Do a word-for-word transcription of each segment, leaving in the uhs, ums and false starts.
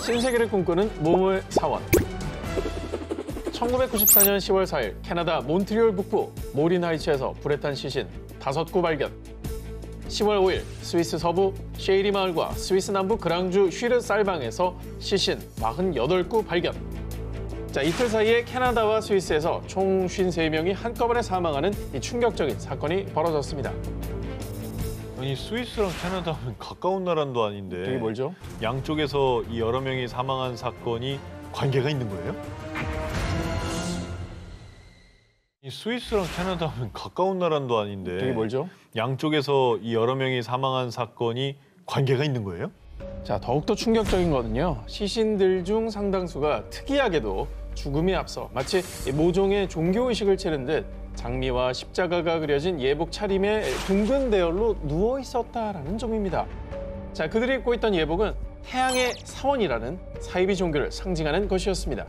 신세계를 꿈꾸는 모모의 사원. 천구백구십사 년 시월 사일 캐나다 몬트리올 북부 모린 하이츠에서 불에 탄 시신 다섯 구 발견. 시월 오일 스위스 서부 셰이리 마을과 스위스 남부 그랑주 슈르 쌀방에서 시신 마흔여덟 구 발견. 자, 이틀 사이에 캐나다와 스위스에서 총 오십삼 명이 한꺼번에 사망하는 이 충격적인 사건이 벌어졌습니다. 아니, 스위스랑 캐나다는 가까운 나라도 아닌데 되게 멀죠? 양쪽에서 이 여러 명이 사망한 사건이 관계가 있는 거예요? 이 스위스랑 캐나다는 가까운 나라도 아닌데 되게 멀죠? 양쪽에서 이 여러 명이 사망한 사건이 관계가 있는 거예요? 자, 더욱더 충격적인 거는요. 시신들 중 상당수가 특이하게도 죽음에 앞서 마치 모종의 종교의식을 치른 듯 장미와 십자가가 그려진 예복 차림의 둥근 대열로 누워 있었다라는 점입니다. 자, 그들이 입고 있던 예복은 태양의 사원이라는 사이비 종교를 상징하는 것이었습니다.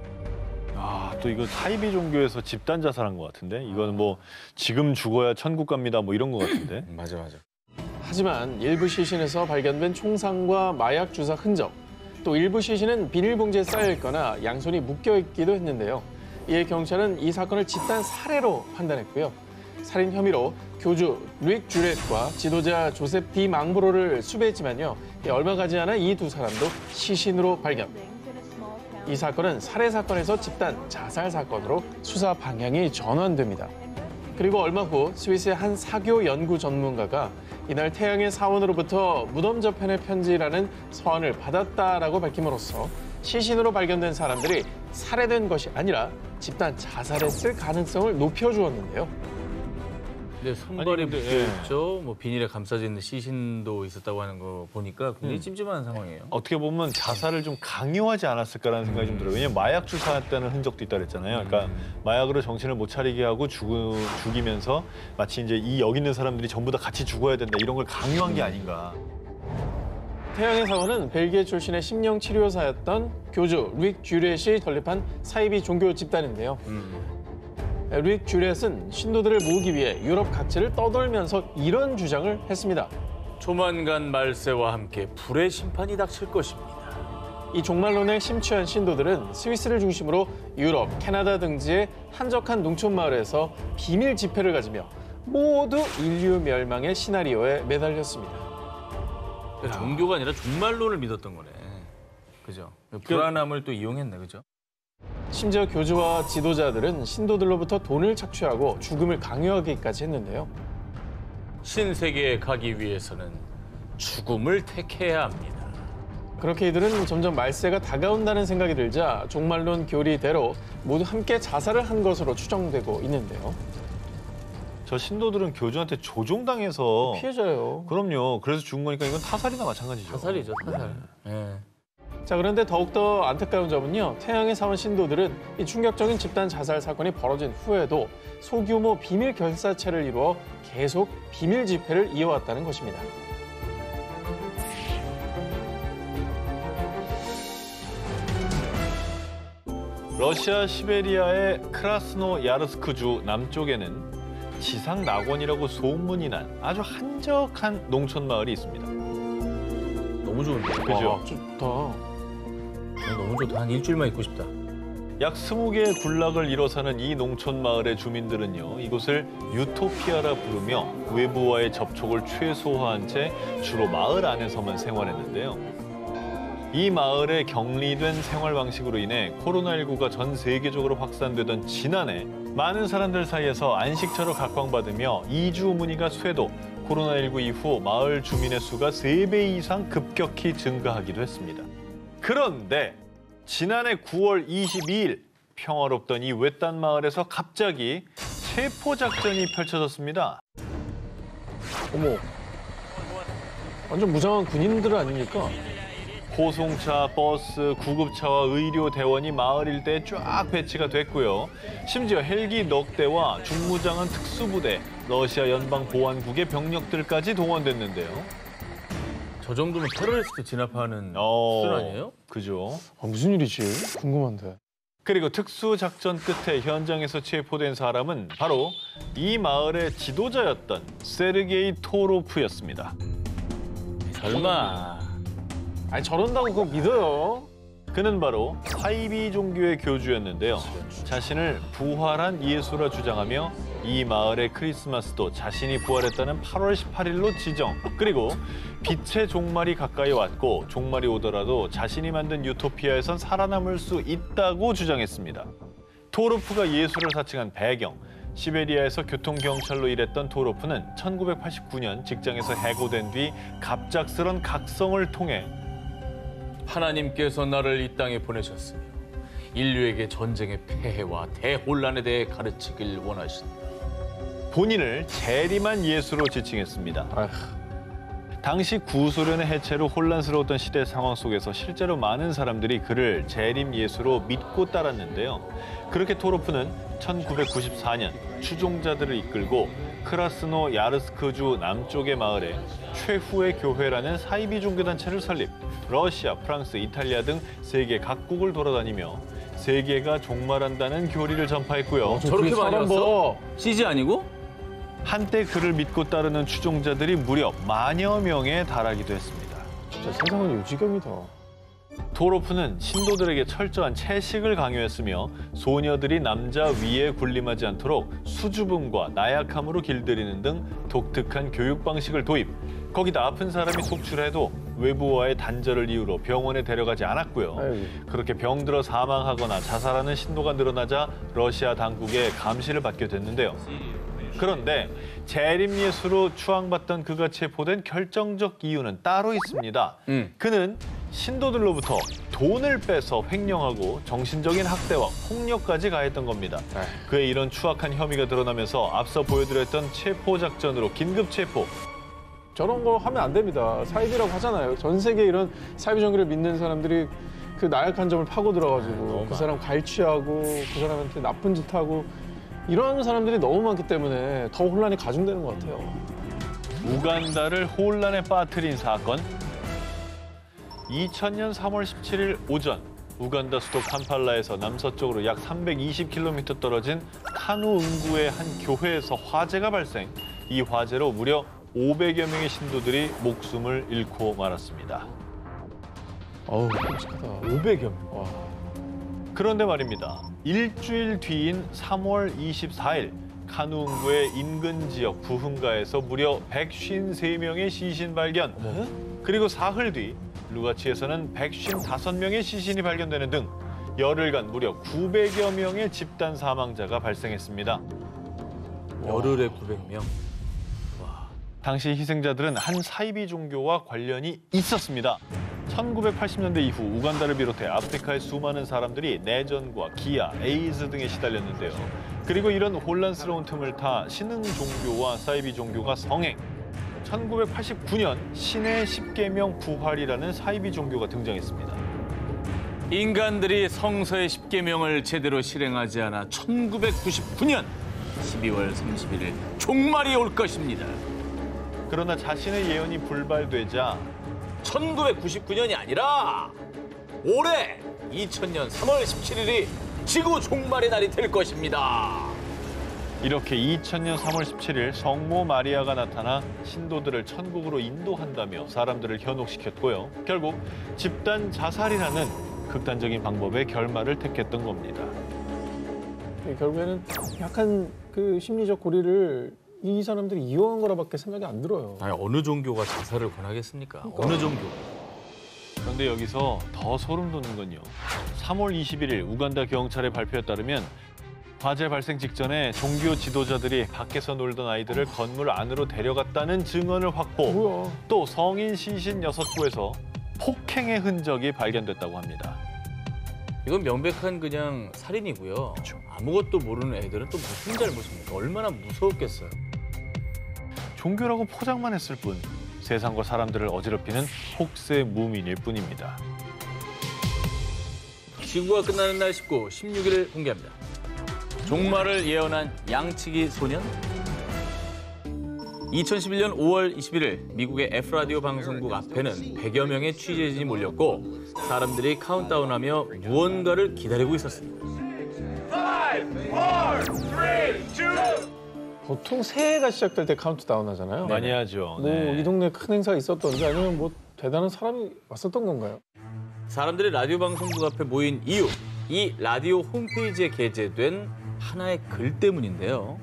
아, 또 이거 사이비 종교에서 집단 자살한 것 같은데? 이건 뭐 지금 죽어야 천국 갑니다 뭐 이런 것 같은데? 맞아, 맞아. 하지만 일부 시신에서 발견된 총상과 마약 주사 흔적, 또 일부 시신은 비닐봉지에 쌓여있거나 양손이 묶여있기도 했는데요. 이에 경찰은 이 사건을 집단 살해로 판단했고요. 살인 혐의로 교주 루익 주렛과 지도자 조셉 디 망브로를 수배했지만요. 얼마 가지 않아 이 두 사람도 시신으로 발견. 이 사건은 살해 사건에서 집단 자살 사건으로 수사 방향이 전환됩니다. 그리고 얼마 후 스위스의 한 사교 연구 전문가가 이날 태양의 사원으로부터 무덤 저편의 편지라는 서한을 받았다라고 밝힘으로써 시신으로 발견된 사람들이 살해된 것이 아니라 집단 자살했을 가능성을 높여주었는데요. 근데 손발이 아니, 근데, 묶여있죠. 뭐 비닐에 감싸져 있는 시신도 있었다고 하는 거 보니까 굉장히 음. 찜찜한 상황이에요. 어떻게 보면 자살을 좀 강요하지 않았을까라는 생각이 좀 들어요. 왜냐면 마약 주사했다는 흔적도 있다 그랬잖아요. 그러니까 음. 마약으로 정신을 못 차리게 하고 죽, 죽이면서 마치 이제 이 여기 있는 사람들이 전부 다 같이 죽어야 된다 이런 걸 강요한 게 아닌가. 태양의 사원은 벨기에 출신의 심령치료사였던 교주 루익 주렛이 설립한 사이비 종교 집단인데요. 음. 루익 주렛은 신도들을 모으기 위해 유럽 각지를 떠돌면서 이런 주장을 했습니다. 조만간 말세와 함께 불의 심판이 닥칠 것입니다. 이 종말론에 심취한 신도들은 스위스를 중심으로 유럽, 캐나다 등지의 한적한 농촌 마을에서 비밀 집회를 가지며 모두 인류 멸망의 시나리오에 매달렸습니다. 그러니까 종교가 아니라 종말론을 믿었던 거네. 그죠? 불안함을 또 이용했네, 그죠? 심지어 교주와 지도자들은 신도들로부터 돈을 착취하고 죽음을 강요하기까지 했는데요. 신세계에 가기 위해서는 죽음을 택해야 합니다. 그렇게 이들은 점점 말세가 다가온다는 생각이 들자 종말론 교리대로 모두 함께 자살을 한 것으로 추정되고 있는데요. 저 신도들은 교주한테 조종당해서 피해자예요. 그럼요. 그래서 죽은 거니까 이건 타살이나 마찬가지죠. 타살이죠, 타살. 네. 자, 그런데 더욱더 안타까운 점은요. 태양의 사원 신도들은 이 충격적인 집단 자살 사건이 벌어진 후에도 소규모 비밀 결사체를 이루어 계속 비밀 집회를 이어왔다는 것입니다. 러시아 시베리아의 크라스노야르스크주 남쪽에는 지상 낙원이라고 소문이 난 아주 한적한 농촌 마을이 있습니다. 너무 좋은데. 그죠? 와, 좋다. 너무 좋다. 한 일주일만 있고 싶다. 약 스무 개의 군락을 이뤄사는 이 농촌 마을의 주민들은요, 이곳을 유토피아라 부르며 외부와의 접촉을 최소화한 채 주로 마을 안에서만 생활했는데요. 이 마을의 격리된 생활 방식으로 인해 코로나십구가 전 세계적으로 확산되던 지난해 많은 사람들 사이에서 안식처로 각광받으며 이주 문의가 쇄도 코로나십구 이후 마을 주민의 수가 세 배 이상 급격히 증가하기도 했습니다. 그런데 지난해 구월 이십이일 평화롭던 이 외딴 마을에서 갑자기 체포작전이 펼쳐졌습니다. 어머, 완전 무장한 군인들 아닙니까? 호송차, 버스, 구급차와 의료 대원이 마을 일대에 쫙 배치가 됐고요. 심지어 헬기 넉 대와 중무장한 특수부대, 러시아 연방보안국의 병력들까지 동원됐는데요. 저 정도면 테러리스트 진압하는 어, 수준 아니에요? 그죠. 아, 무슨 일이지? 궁금한데. 그리고 특수작전 끝에 현장에서 체포된 사람은 바로 이 마을의 지도자였던 세르게이 토로프였습니다. 설마. 아니, 저런다고 그거 믿어요? 그는 바로 사이비 종교의 교주였는데요. 자신을 부활한 예수라 주장하며 이 마을의 크리스마스도 자신이 부활했다는 팔월 십팔일로 지정. 그리고 빛의 종말이 가까이 왔고 종말이 오더라도 자신이 만든 유토피아에선 살아남을 수 있다고 주장했습니다. 토로프가 예수를 사칭한 배경. 시베리아에서 교통경찰로 일했던 토로프는 천구백팔십구년 직장에서 해고된 뒤 갑작스런 각성을 통해 하나님께서 나를 이 땅에 보내셨으며 인류에게 전쟁의 폐해와 대혼란에 대해 가르치길 원하신다. 본인을 재림한 예수로 지칭했습니다. 아휴. 당시 구소련의 해체로 혼란스러웠던 시대 상황 속에서 실제로 많은 사람들이 그를 재림 예수로 믿고 따랐는데요. 그렇게 토로프는 천구백구십사년 추종자들을 이끌고 크라스노 야르스크주 남쪽의 마을에 최후의 교회라는 사이비 종교단체를 설립. 러시아, 프랑스, 이탈리아 등 세계 각국을 돌아다니며 세계가 종말한다는 교리를 전파했고요. 저렇게 많이 사람 왔어? 봐. 씨지 아니고? 한때 그를 믿고 따르는 추종자들이 무려 만여 명에 달하기도 했습니다. 진짜 세상은 요지경이다. 토로프는 신도들에게 철저한 채식을 강요했으며 소녀들이 남자 위에 군림하지 않도록 수줍음과 나약함으로 길들이는 등 독특한 교육 방식을 도입. 거기다 아픈 사람이 속출해도 외부와의 단절을 이유로 병원에 데려가지 않았고요. 아이고. 그렇게 병들어 사망하거나 자살하는 신도가 늘어나자 러시아 당국의 감시를 받게 됐는데요. 그런데 재림 예수로 추앙받던 그가 체포된 결정적 이유는 따로 있습니다. 음. 그는 신도들로부터 돈을 빼서 횡령하고 정신적인 학대와 폭력까지 가했던 겁니다. 에이. 그의 이런 추악한 혐의가 드러나면서 앞서 보여드렸던 체포 작전으로 긴급 체포. 저런 거 하면 안 됩니다. 사이비라고 하잖아요. 전 세계 이런 사이비 종교를 믿는 사람들이 그 나약한 점을 파고 들어가지고 그 사람 갈취하고 그 사람한테 나쁜 짓 하고 이런 사람들이 너무 많기 때문에 더 혼란이 가중되는 것 같아요. 우간다를 혼란에 빠뜨린 사건. 이천년 삼월 십칠일 오전 우간다 수도 캄팔라에서 남서쪽으로 약 삼백이십 킬로미터 떨어진 카누 응구의 한 교회에서 화재가 발생. 이 화재로 무려 오백여 명의 신도들이 목숨을 잃고 말았습니다. 어우, 끔찍하다. 오백여 명. 와. 그런데 말입니다. 일주일 뒤인 삼월 이십사일 카누응구의 인근 지역 부흥가에서 무려 백오십삼 명의 시신 발견. 네? 그리고 사흘 뒤 루가치에서는 백오십오 명의 시신이 발견되는 등 열흘간 무려 구백여 명의 집단 사망자가 발생했습니다. 열흘에 구백 명. 당시 희생자들은 한 사이비 종교와 관련이 있었습니다. 천구백팔십 년대 이후 우간다를 비롯해 아프리카의 수많은 사람들이 내전과 기아, 에이즈 등에 시달렸는데요. 그리고 이런 혼란스러운 틈을 타 신흥 종교와 사이비 종교가 성행. 천구백팔십구년 신의 십계명 부활이라는 사이비 종교가 등장했습니다. 인간들이 성서의 십계명을 제대로 실행하지 않아 천구백구십구년 십이월 삼십일일 종말이 올 것입니다. 그러나 자신의 예언이 불발되자 천구백구십구년이 아니라 올해 이천년 삼월 십칠일이 지구 종말의 날이 될 것입니다. 이렇게 이천년 삼월 십칠일 성모 마리아가 나타나 신도들을 천국으로 인도한다며 사람들을 현혹시켰고요. 결국 집단 자살이라는 극단적인 방법의 결말을 택했던 겁니다. 결국에는 약간 그 심리적 고리를 이 사람들이 이용한 거라밖에 생각이 안 들어요. 아니, 어느 종교가 자살을 권하겠습니까? 그러니까. 어느 종교? 그런데 여기서 더 소름 돋는 건요. 삼월 이십일일 우간다 경찰의 발표에 따르면 화재 발생 직전에 종교 지도자들이 밖에서 놀던 아이들을 건물 안으로 데려갔다는 증언을 확보. 뭐야? 또 성인 시신 여섯 구에서 폭행의 흔적이 발견됐다고 합니다. 이건 명백한 그냥 살인이고요. 아무것도 모르는 애들은 또 무슨 잘못입니까? 얼마나 무서웠겠어요. 종교라고 포장만 했을 뿐 세상과 사람들을 어지럽히는 혹세 무민일 뿐입니다. 지구가 끝나는 날 십구, 십육일을 공개합니다. 종말을 예언한 양치기 소년? 이천십일년 오월 이십일일 미국의 F라디오 방송국 앞에는 백여 명의 취재진이 몰렸고 사람들이 카운트다운하며 무언가를 기다리고 있었습니다. 보통 새해가 시작될 때 카운트다운 하잖아요. 많이 하죠. 뭐 이 동네에 큰 행사가 있었던지 아니면 뭐 대단한 사람이 왔었던 건가요? 사람들이 라디오 방송국 앞에 모인 이유, 이 라디오 홈페이지에 게재된 하나의 글 때문인데요.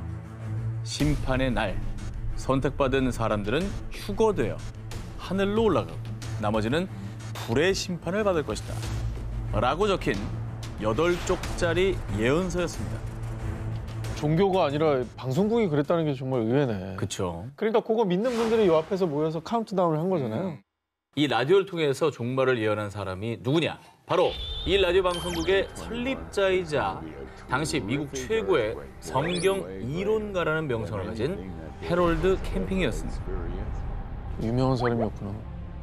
심판의 날, 선택받은 사람들은 휴거되어 하늘로 올라가고 나머지는 불의 심판을 받을 것이다 라고 적힌 여덟 쪽짜리 예언서였습니다. 종교가 아니라 방송국이 그랬다는 게 정말 의외네. 그렇죠. 그러니까 그거 믿는 분들이 요 앞에서 모여서 카운트다운을 한 거잖아요. 이 라디오를 통해서 종말을 예언한 사람이 누구냐? 바로 이 라디오 방송국의 설립자이자 당시 미국 최고의 성경 이론가라는 명성을 가진 해롤드 캠핑이었습니다. 유명한 사람이었구나.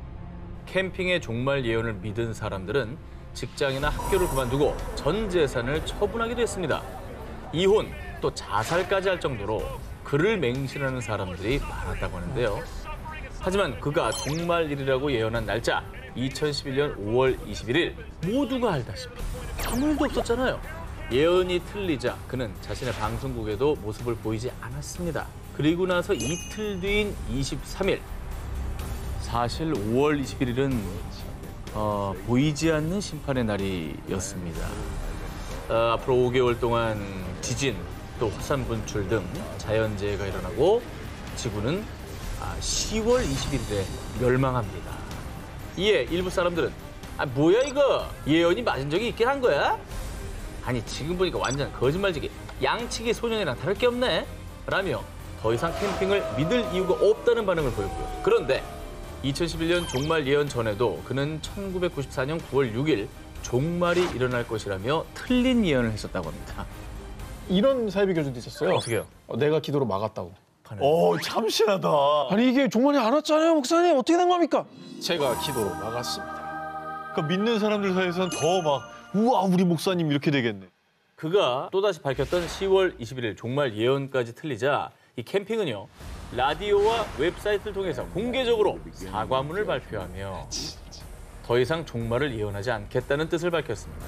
캠핑의 종말 예언을 믿은 사람들은 직장이나 학교를 그만두고 전 재산을 처분하기도 했습니다. 이혼, 또 자살까지 할 정도로 그를 맹신하는 사람들이 많았다고 하는데요. 하지만 그가 종말일이라고 예언한 날짜 이천십일 년 오월 이십일일 모두가 알다시피 아무 일도 없었잖아요. 예언이 틀리자 그는 자신의 방송국에도 모습을 보이지 않았습니다. 그리고 나서 이틀 뒤인 이십삼일, 사실 오월 이십일일은 어, 보이지 않는 심판의 날이었습니다. 어, 앞으로 오 개월 동안 지진, 또 화산 분출 등 자연재해가 일어나고 지구는 아, 시월 이십일일에 멸망합니다. 이에 일부 사람들은 아 뭐야 이거 예언이 맞은 적이 있긴 한 거야? 아니 지금 보니까 완전 거짓말지기 양치기 소년이랑 다를 게 없네 라며 더 이상 캠핑을 믿을 이유가 없다는 반응을 보였고요. 그런데 이천십일 년 종말 예언 전에도 그는 천구백구십사 년 구월 육일 종말이 일어날 것이라며 틀린 예언을 했었다고 합니다. 이런 사이비 결정도 있었어요. 어떻게요? 어, 내가 기도로 막았다고. 오, 참신하다. 아니 이게 종말이 안 왔잖아요, 목사님. 어떻게 된 겁니까? 제가 기도로 막았습니다. 그러니까 믿는 사람들 사이에서는 더 막 우와, 우리 목사님 이렇게 되겠네. 그가 또다시 밝혔던 시월 이십일일 종말 예언까지 틀리자 이 캠핑은요. 라디오와 웹사이트를 통해서 공개적으로 사과문을 발표하며 더 이상 종말을 예언하지 않겠다는 뜻을 밝혔습니다.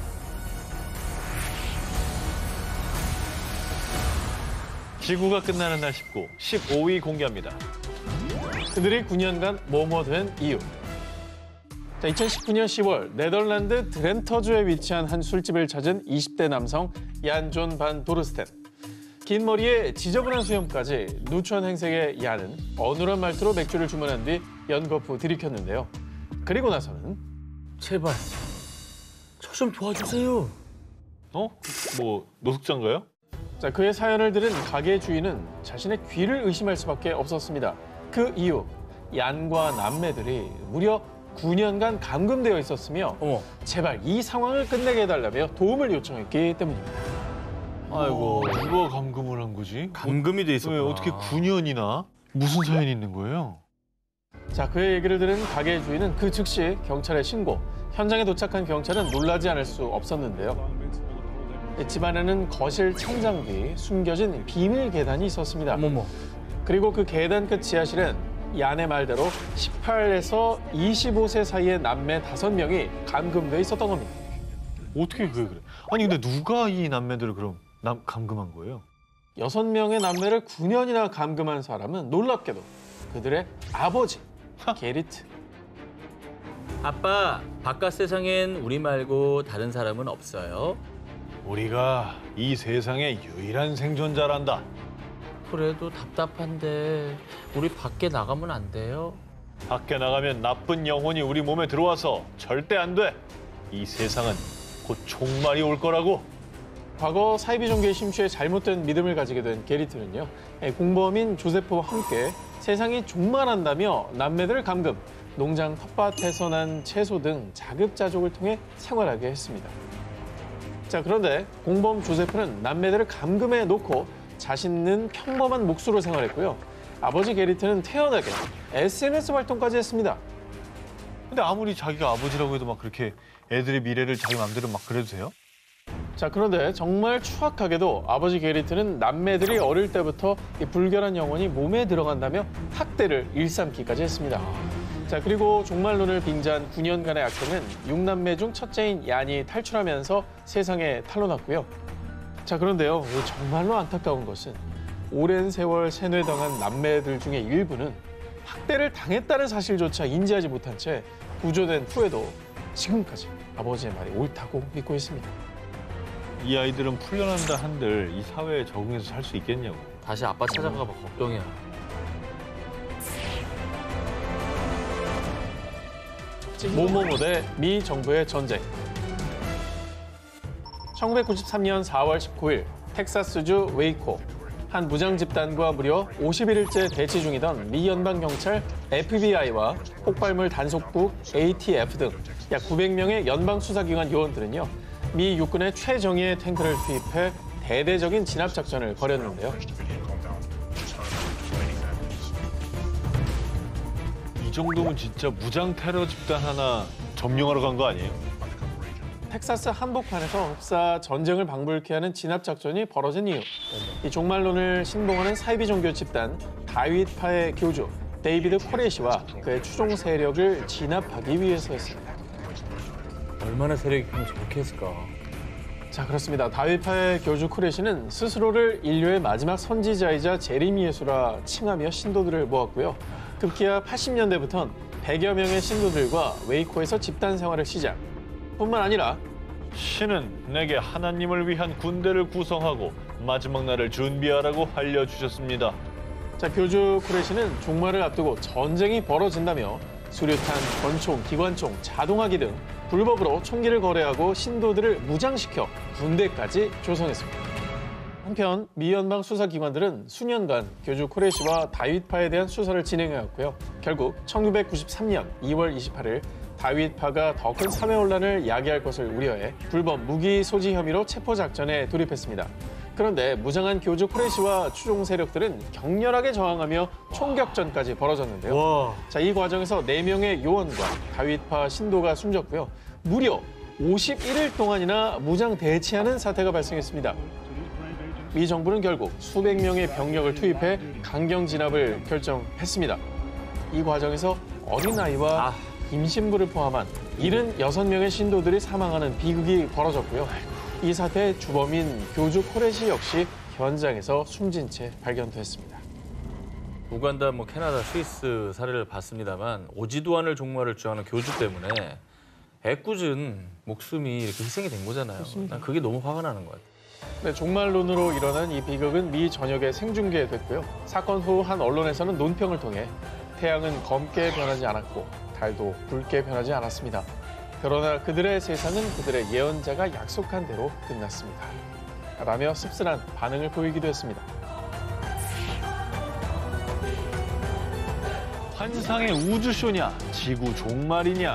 지구가 끝나는 날 십구, 십오위 공개합니다. 그들이 구 년간 뭐뭐 된 이유. 자, 이천십구 년 시월 네덜란드 드렌터주에 위치한 한 술집을 찾은 이십 대 남성 얀존 반 도르스텐. 긴 머리에 지저분한 수염까지 누추한 행색의 얀은 어눌한 말투로 맥주를 주문한 뒤 연거푸 들이켰는데요. 그리고 나서는 제발 저 좀 도와주세요. 어? 뭐 노숙자인가요? 자, 그의 사연을 들은 가게 주인은 자신의 귀를 의심할 수밖에 없었습니다. 그 이유, 얀과 남매들이 무려 구 년간 감금되어 있었으며 어머. 제발 이 상황을 끝내게 해달라며 도움을 요청했기 때문입니다. 아이고, 누가 감금을 한 거지? 감금이 돼 왜 있었구나. 어떻게 구 년이나? 무슨 사연이 있는 거예요? 자, 그의 얘기를 들은 가게 주인은 그 즉시 경찰에 신고. 현장에 도착한 경찰은 놀라지 않을 수 없었는데요. 집 안에는 거실 천장 뒤 숨겨진 비밀 계단이 있었습니다. 어머머. 그리고 그 계단 끝 지하실엔 얀의 말대로 십팔에서 이십오 세 사이의 남매 다섯 명이 감금돼 있었던 겁니다. 어떻게 그게 그래? 아니 근데 누가 이 남매들을 그럼 남, 감금한 거예요? 여섯 명의 남매를 구 년이나 감금한 사람은 놀랍게도 그들의 아버지, 게리트. 아빠, 바깥 세상엔 우리 말고 다른 사람은 없어요? 우리가 이 세상의 유일한 생존자란다. 그래도 답답한데 우리 밖에 나가면 안 돼요? 밖에 나가면 나쁜 영혼이 우리 몸에 들어와서 절대 안 돼. 이 세상은 곧 종말이 올 거라고. 과거 사이비 종교에 심취해 잘못된 믿음을 가지게 된 게리트는요. 공범인 조세프와 함께 세상이 종말한다며 남매들을 감금, 농장 텃밭에서 난 채소 등 자급자족을 통해 생활하게 했습니다. 자, 그런데 공범 조세프는 남매들을 감금해 놓고 자신은 평범한 몫으로 생활했고요. 아버지 게리트는 태연하게 에스엔에스 활동까지 했습니다. 근데 아무리 자기가 아버지라고 해도 막 그렇게 애들의 미래를 자기 마음대로 막 그래도 돼요? 자, 그런데 정말 추악하게도 아버지 게리트는 남매들이 어릴 때부터 이 불결한 영혼이 몸에 들어간다며 학대를 일삼기까지 했습니다. 자, 그리고 종말론을 빙자한 구 년간의 악행은 육남매 중 첫째인 얀이 탈출하면서 세상에 탄로났고요. 자, 그런데요, 정말로 안타까운 것은 오랜 세월 세뇌당한 남매들 중에 일부는 학대를 당했다는 사실조차 인지하지 못한 채 구조된 후에도 지금까지 아버지의 말이 옳다고 믿고 있습니다. 이 아이들은 풀려난다 한들 이 사회에 적응해서 살 수 있겠냐고. 다시 아빠 찾아가 봐 걱정이야. 모모모 대 미 정부의 전쟁. 천구백구십삼 년 사월 십구일 텍사스주 웨이코. 한 무장 집단과 무려 오십일 일째 대치 중이던 미 연방경찰 에프비아이와 폭발물 단속국 에이티에프 등 약 구백 명의 연방 수사기관 요원들은요, 미 육군의 최정예의 탱크를 투입해 대대적인 진압 작전을 벌였는데요. 이 정도면 진짜 무장 테러 집단 하나 점령하러 간 거 아니에요? 텍사스 한복판에서 흡사 전쟁을 방불케 하는 진압 작전이 벌어진 이유. 이 종말론을 신봉하는 사이비 종교 집단 다윗파의 교주 데이비드 코레시와 그의 추종 세력을 진압하기 위해서였습니다. 얼마나 세력이 크면 저렇게 했을까. 자, 그렇습니다. 다윗파의 교주 코레시는 스스로를 인류의 마지막 선지자이자 재림 예수라 칭하며 신도들을 모았고요. 급기야 팔십 년대부터는 백여 명의 신도들과 웨이코에서 집단 생활을 시작. 뿐만 아니라 신은 내게 하나님을 위한 군대를 구성하고 마지막 날을 준비하라고 알려주셨습니다. 자, 교주 쿠레시는 종말을 앞두고 전쟁이 벌어진다며 수류탄, 권총, 기관총, 자동화기 등 불법으로 총기를 거래하고 신도들을 무장시켜 군대까지 조성했습니다. 한편 미 연방 수사기관들은 수년간 교주 쿠레시와 다윗파에 대한 수사를 진행해왔고요. 결국 천구백구십삼 년 이월 이십팔일 다윗파가 더 큰 사회혼란을 야기할 것을 우려해 불법 무기 소지 혐의로 체포작전에 돌입했습니다. 그런데 무장한 교주 쿠레시와 추종 세력들은 격렬하게 저항하며 총격전까지 벌어졌는데요. 와. 자, 이 과정에서 네 명의 요원과 다윗파 신도가 숨졌고요. 무려 오십일 일 동안이나 무장 대치하는 사태가 발생했습니다. 미 정부는 결국 수백 명의 병력을 투입해 강경 진압을 결정했습니다. 이 과정에서 어린아이와 아. 임신부를 포함한 칠십육 명의 신도들이 사망하는 비극이 벌어졌고요. 이 사태의 주범인 교주 코레시 역시 현장에서 숨진 채 발견됐습니다. 우간다, 뭐 캐나다, 스위스 사례를 봤습니다만 오지도 않을 종말을 주장하는 교주 때문에 애꿎은 목숨이 이렇게 희생이 된 거잖아요. 난 그게 너무 화가 나는 것 같아요. 네, 종말론으로 일어난 이 비극은 미 전역에 생중계됐고요. 사건 후 한 언론에서는 논평을 통해 태양은 검게 변하지 않았고 달도 붉게 변하지 않았습니다. 그러나 그들의 세상은 그들의 예언자가 약속한 대로 끝났습니다. 라며 씁쓸한 반응을 보이기도 했습니다. 환상의 우주쇼냐, 지구 종말이냐.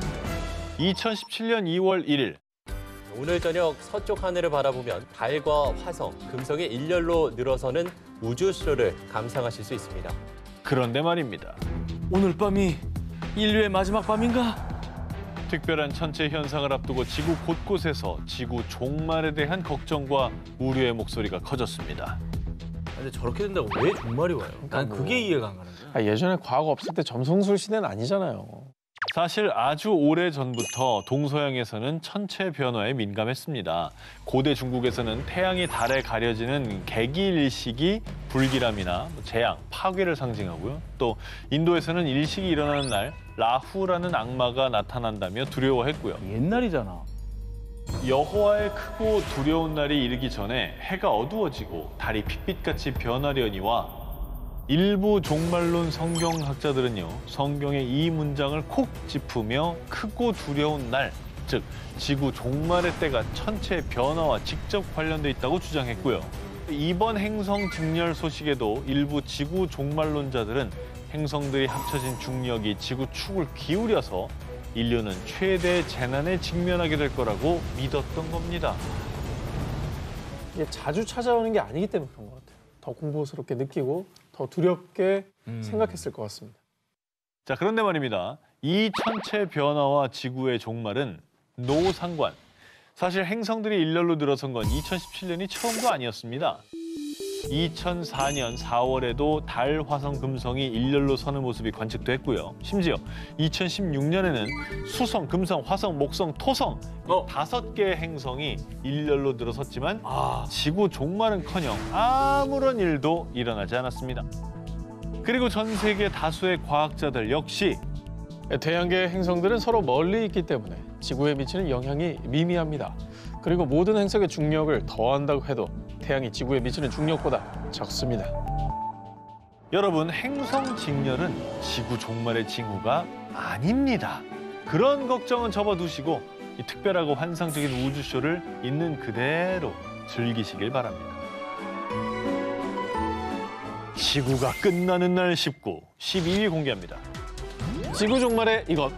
이천십칠 년 이월 일일 오늘 저녁 서쪽 하늘을 바라보면 달과 화성, 금성이 일렬로 늘어서는 우주쇼를 감상하실 수 있습니다. 그런데 말입니다. 오늘 밤이 인류의 마지막 밤인가? 특별한 천체 현상을 앞두고 지구 곳곳에서 지구 종말에 대한 걱정과 우려의 목소리가 커졌습니다. 근데 저렇게 된다고 왜 종말이 와요? 난 뭐. 그게 이해가 안 가는 거야. 아, 예전에 과학 없을 때 점성술 시대는 아니잖아요. 사실 아주 오래 전부터 동서양에서는 천체 변화에 민감했습니다. 고대 중국에서는 태양이 달에 가려지는 개기일식이 불길함이나 재앙, 파괴를 상징하고요. 또 인도에서는 일식이 일어나는 날 라후라는 악마가 나타난다며 두려워했고요. 옛날이잖아. 여호와의 크고 두려운 날이 이르기 전에 해가 어두워지고 달이 핏빛같이 변하려니와 일부 종말론 성경학자들은요, 성경의 이 문장을 콕 짚으며 크고 두려운 날, 즉 지구 종말의 때가 천체의 변화와 직접 관련돼 있다고 주장했고요. 이번 행성 직렬 소식에도 일부 지구 종말론자들은 행성들이 합쳐진 중력이 지구 축을 기울여서 인류는 최대 재난에 직면하게 될 거라고 믿었던 겁니다. 이게 자주 찾아오는 게 아니기 때문에 그런 것 같아요. 더 공포스럽게 느끼고 더 두렵게 음. 생각했을 것 같습니다. 자, 그런데 말입니다. 이 천체 변화와 지구의 종말은 노상관. 사실 행성들이 일렬로 들어선 건 이천십칠 년이 처음도 아니었습니다. 이천사 년 사월에도 달, 화성, 금성이 일렬로 서는 모습이 관측됐고요. 심지어 이천십육 년에는 수성, 금성, 화성, 목성, 토성 어. 다섯 개의 행성이 일렬로 들어섰지만 아, 지구 종말은커녕 아무런 일도 일어나지 않았습니다. 그리고 전 세계 다수의 과학자들 역시 태양계 행성들은 서로 멀리 있기 때문에 지구에 미치는 영향이 미미합니다. 그리고 모든 행성의 중력을 더한다고 해도 태양이 지구에 미치는 중력보다 적습니다. 여러분, 행성 직렬은 지구 종말의 징후가 아닙니다. 그런 걱정은 접어두시고 이 특별하고 환상적인 우주쇼를 있는 그대로 즐기시길 바랍니다. 지구가 끝나는 날 십구, 십이 위 공개합니다. 지구 종말의 이것.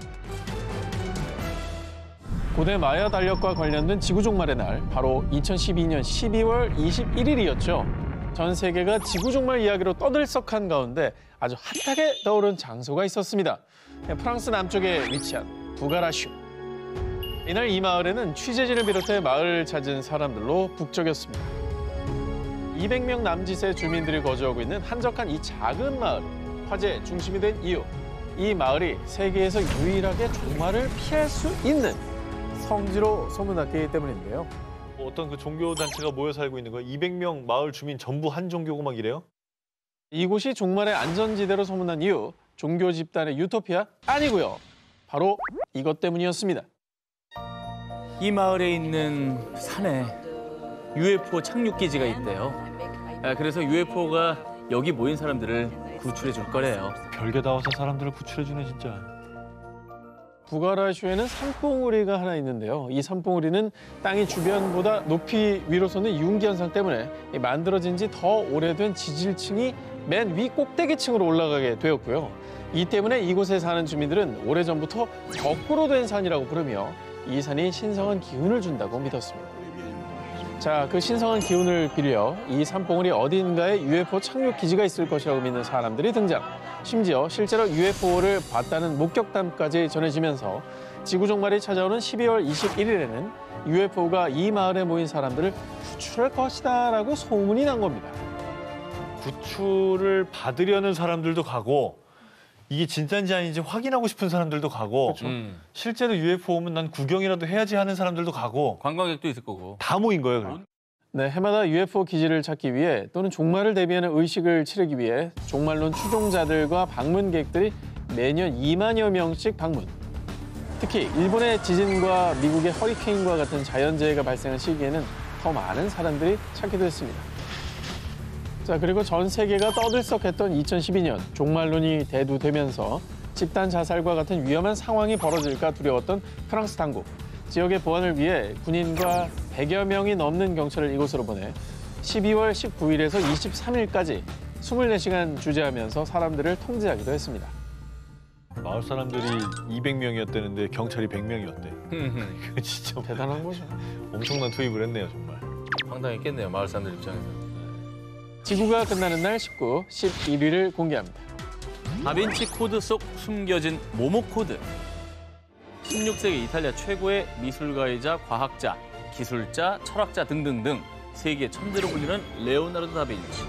고대 마야 달력과 관련된 지구 종말의 날, 바로 이천십이 년 십이월 이십일일이었죠. 전 세계가 지구 종말 이야기로 떠들썩한 가운데 아주 핫하게 떠오른 장소가 있었습니다. 프랑스 남쪽에 위치한 부가라슈. 이날 이 마을에는 취재진을 비롯해 마을을 찾은 사람들로 북적였습니다. 이백 명 남짓의 주민들이 거주하고 있는 한적한 이 작은 마을, 화제의 중심이 된 이유. 이 마을이 세계에서 유일하게 종말을 피할 수 있는 성지로 소문났기 때문인데요. 어떤 그 종교 단체가 모여 살고 있는 거예요? 이백 명 마을 주민 전부 한 종교고 막 이래요? 이곳이 종말의 안전지대로 소문난 이유, 종교 집단의 유토피아? 아니고요. 바로 이것 때문이었습니다. 이 마을에 있는 산에 유에프오 착륙기지가 있대요. 아, 그래서 유에프오가 여기 모인 사람들을 구출해 줄 거래요. 별게 다 와서 사람들을 구출해주네, 진짜. 부가라슈에는 산봉우리가 하나 있는데요. 이 산봉우리는 땅이 주변보다 높이 위로 솟는 유흥기 현상 때문에 만들어진 지 더 오래된 지질층이 맨 위 꼭대기층으로 올라가게 되었고요. 이 때문에 이곳에 사는 주민들은 오래전부터 거꾸로 된 산이라고 부르며 이 산이 신성한 기운을 준다고 믿었습니다. 자, 그 신성한 기운을 빌려 이 산봉우리 어딘가에 유에프오 착륙 기지가 있을 것이라고 믿는 사람들이 등장. 심지어 실제로 유에프오를 봤다는 목격담까지 전해지면서 지구 종말이 찾아오는 십이월 이십일일에는 유에프오가 이 마을에 모인 사람들을 구출할 것이다라고 소문이 난 겁니다. 구출을 받으려는 사람들도 가고 이게 진짜인지 아닌지 확인하고 싶은 사람들도 가고 음. 실제로 유에프오 오면 난 구경이라도 해야지 하는 사람들도 가고 관광객도 있을 거고. 다 모인 거예요, 그럼. 네, 해마다 유에프오 기지를 찾기 위해 또는 종말을 대비하는 의식을 치르기 위해 종말론 추종자들과 방문객들이 매년 이만여 명씩 방문. 특히 일본의 지진과 미국의 허리케인과 같은 자연재해가 발생한 시기에는 더 많은 사람들이 찾기도 했습니다. 자, 그리고 전 세계가 떠들썩했던 이천십이 년 종말론이 대두되면서 집단 자살과 같은 위험한 상황이 벌어질까 두려웠던 프랑스 당국. 지역의 보안을 위해 군인과 백여 명이 넘는 경찰을 이곳으로 보내 십이월 십구일에서 이십삼일까지 이십사 시간 주재하면서 사람들을 통제하기도 했습니다. 마을 사람들이 이백 명이었다는데 경찰이 백 명이었대. 이거 진짜 대단한 거죠. 엄청난 투입을 했네요, 정말. 황당했겠네요, 마을 사람들 입장에서. 지구가 끝나는 날 십구, 십일위를 공개합니다. 다빈치 코드 속 숨겨진 모모 코드. 십육 세기 이탈리아 최고의 미술가이자 과학자, 기술자, 철학자 등등등 세계 천재로 불리는 레오나르도 다빈치.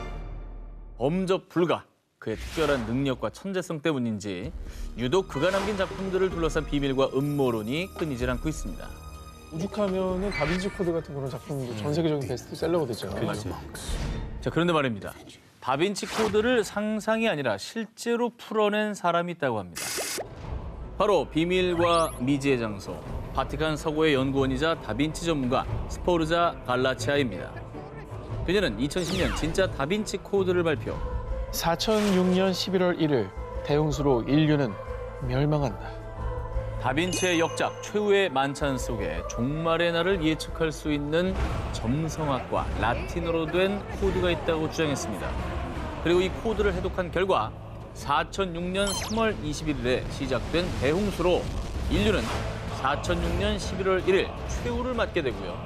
범접 불가. 그의 특별한 능력과 천재성 때문인지 유독 그가 남긴 작품들을 둘러싼 비밀과 음모론이 끊이질 않고 있습니다. 오죽하면은 다빈치 코드 같은 그런 작품도 전 세계적인 베스트셀러가 됐잖아요. 맞아요. 자, 그런데 말입니다. 다빈치 코드를 상상이 아니라 실제로 풀어낸 사람이 있다고 합니다. 바로 비밀과 미지의 장소, 바티칸 서고의 연구원이자 다빈치 전문가 스포르자 갈라치아입니다. 그녀는 이천십 년 진짜 다빈치 코드를 발표. 사천육년 십일월 일일 대홍수로 인류는 멸망한다. 다빈치의 역작 최후의 만찬 속에 종말의 날을 예측할 수 있는 점성학과 라틴어로 된 코드가 있다고 주장했습니다. 그리고 이 코드를 해독한 결과 사천육년 삼월 이십일일에 시작된 대홍수로 인류는 사천육년 십일월 일일 최후를 맞게 되고요.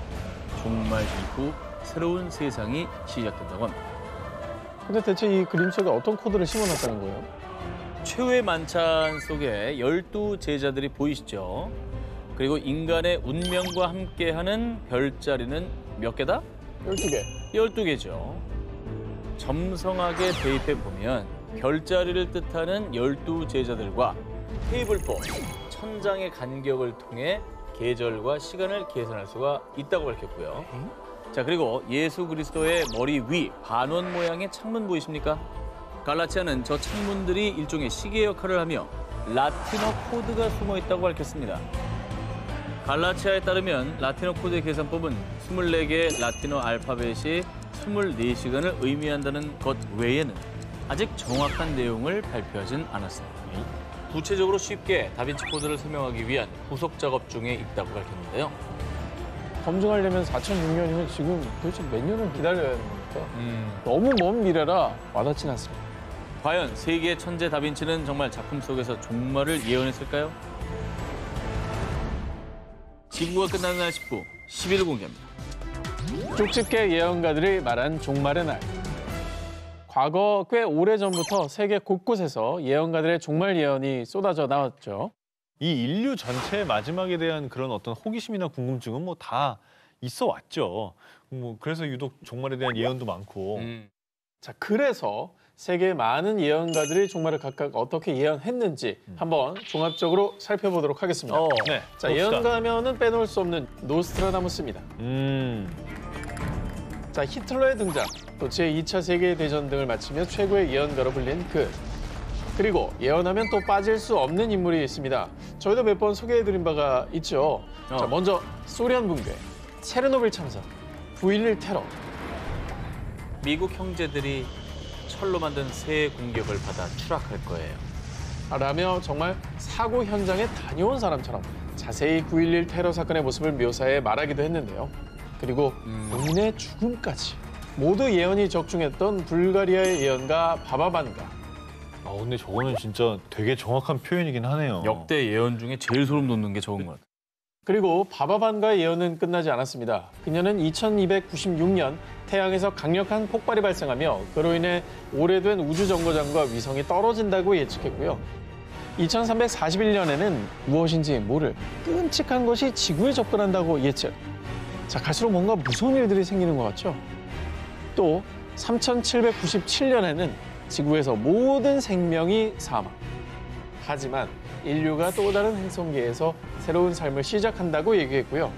종말 이후 새로운 세상이 시작된다고 합니다. 근데 대체 이 그림 속에 어떤 코드를 심어놨다는 거예요? 최후의 만찬 속에 열두 제자들이 보이시죠? 그리고 인간의 운명과 함께하는 별자리는 몇 개다? 열두 개. 열두 개죠. 점성하게 대입해 보면 별자리를 뜻하는 열두 제자들과 테이블포, 천장의 간격을 통해 계절과 시간을 계산할 수가 있다고 밝혔고요. 자, 그리고 예수 그리스도의 머리 위 반원 모양의 창문 보이십니까? 갈라치아는 저 창문들이 일종의 시계 역할을 하며 라틴어 코드가 숨어 있다고 밝혔습니다. 갈라치아에 따르면 라틴어 코드의 계산법은 스물네 개의 라틴어 알파벳이 스물네 시간을 의미한다는 것 외에는 아직 정확한 내용을 발표하진 않았습니다. 구체적으로 쉽게 다빈치 코드를 설명하기 위한 후속 작업 중에 있다고 밝혔는데요. 검증하려면 사천육 년이면 지금 도대체 몇 년을 기다려야 합니까? 음, 너무 먼 미래라 와닿진 않습니다. 과연 세계의 천재 다빈치는 정말 작품 속에서 종말을 예언했을까요? 지구가 끝나는 날 십 구, 십 일 공개합니다. 쪽집게 예언가들이 말한 종말의 날. 과거 꽤 오래전부터 세계 곳곳에서 예언가들의 종말 예언이 쏟아져 나왔죠. 이 인류 전체의 마지막에 대한 그런 어떤 호기심이나 궁금증은 뭐 다 있어 왔죠. 뭐 그래서 유독 종말에 대한 예언도 많고. 음. 자, 그래서 세계의 많은 예언가들이 종말을 각각 어떻게 예언했는지 한번 종합적으로 살펴보도록 하겠습니다. 어, 네. 자, 봅시다. 예언가면은 빼놓을 수 없는 노스트라다무스입니다. 음. 자, 히틀러의 등장, 또 제이 차 세계대전 등을 마치며 최고의 예언가로 불린 그. 그리고 예언하면 또 빠질 수 없는 인물이 있습니다. 저희도 몇 번 소개해드린 바가 있죠. 어. 자, 먼저 소련 붕괴, 체르노빌 참사, 구일일 테러. 미국 형제들이 철로 만든 새 공격을 받아 추락할 거예요. 라며 정말 사고 현장에 다녀온 사람처럼 자세히 구일일 테러 사건의 모습을 묘사해 말하기도 했는데요. 그리고 음. 본인의 죽음까지 모두 예언이 적중했던 불가리아의 예언가 바바반가. 아 근데 저거는 진짜 되게 정확한 표현이긴 하네요. 역대 예언 중에 제일 소름 돋는 게 저건 것 같아요. 그리고 바바반가의 예언은 끝나지 않았습니다. 그녀는 이천이백구십육 년 태양에서 강력한 폭발이 발생하며 그로 인해 오래된 우주정거장과 위성이 떨어진다고 예측했고요. 이천삼백사십일 년에는 무엇인지 모를 끔찍한 것이 지구에 접근한다고 예측. 자, 갈수록 뭔가 무서운 일들이 생기는 것 같죠? 또 삼천칠백구십칠 년에는 지구에서 모든 생명이 사망. 하지만 인류가 또 다른 행성계에서 새로운 삶을 시작한다고 얘기했고요.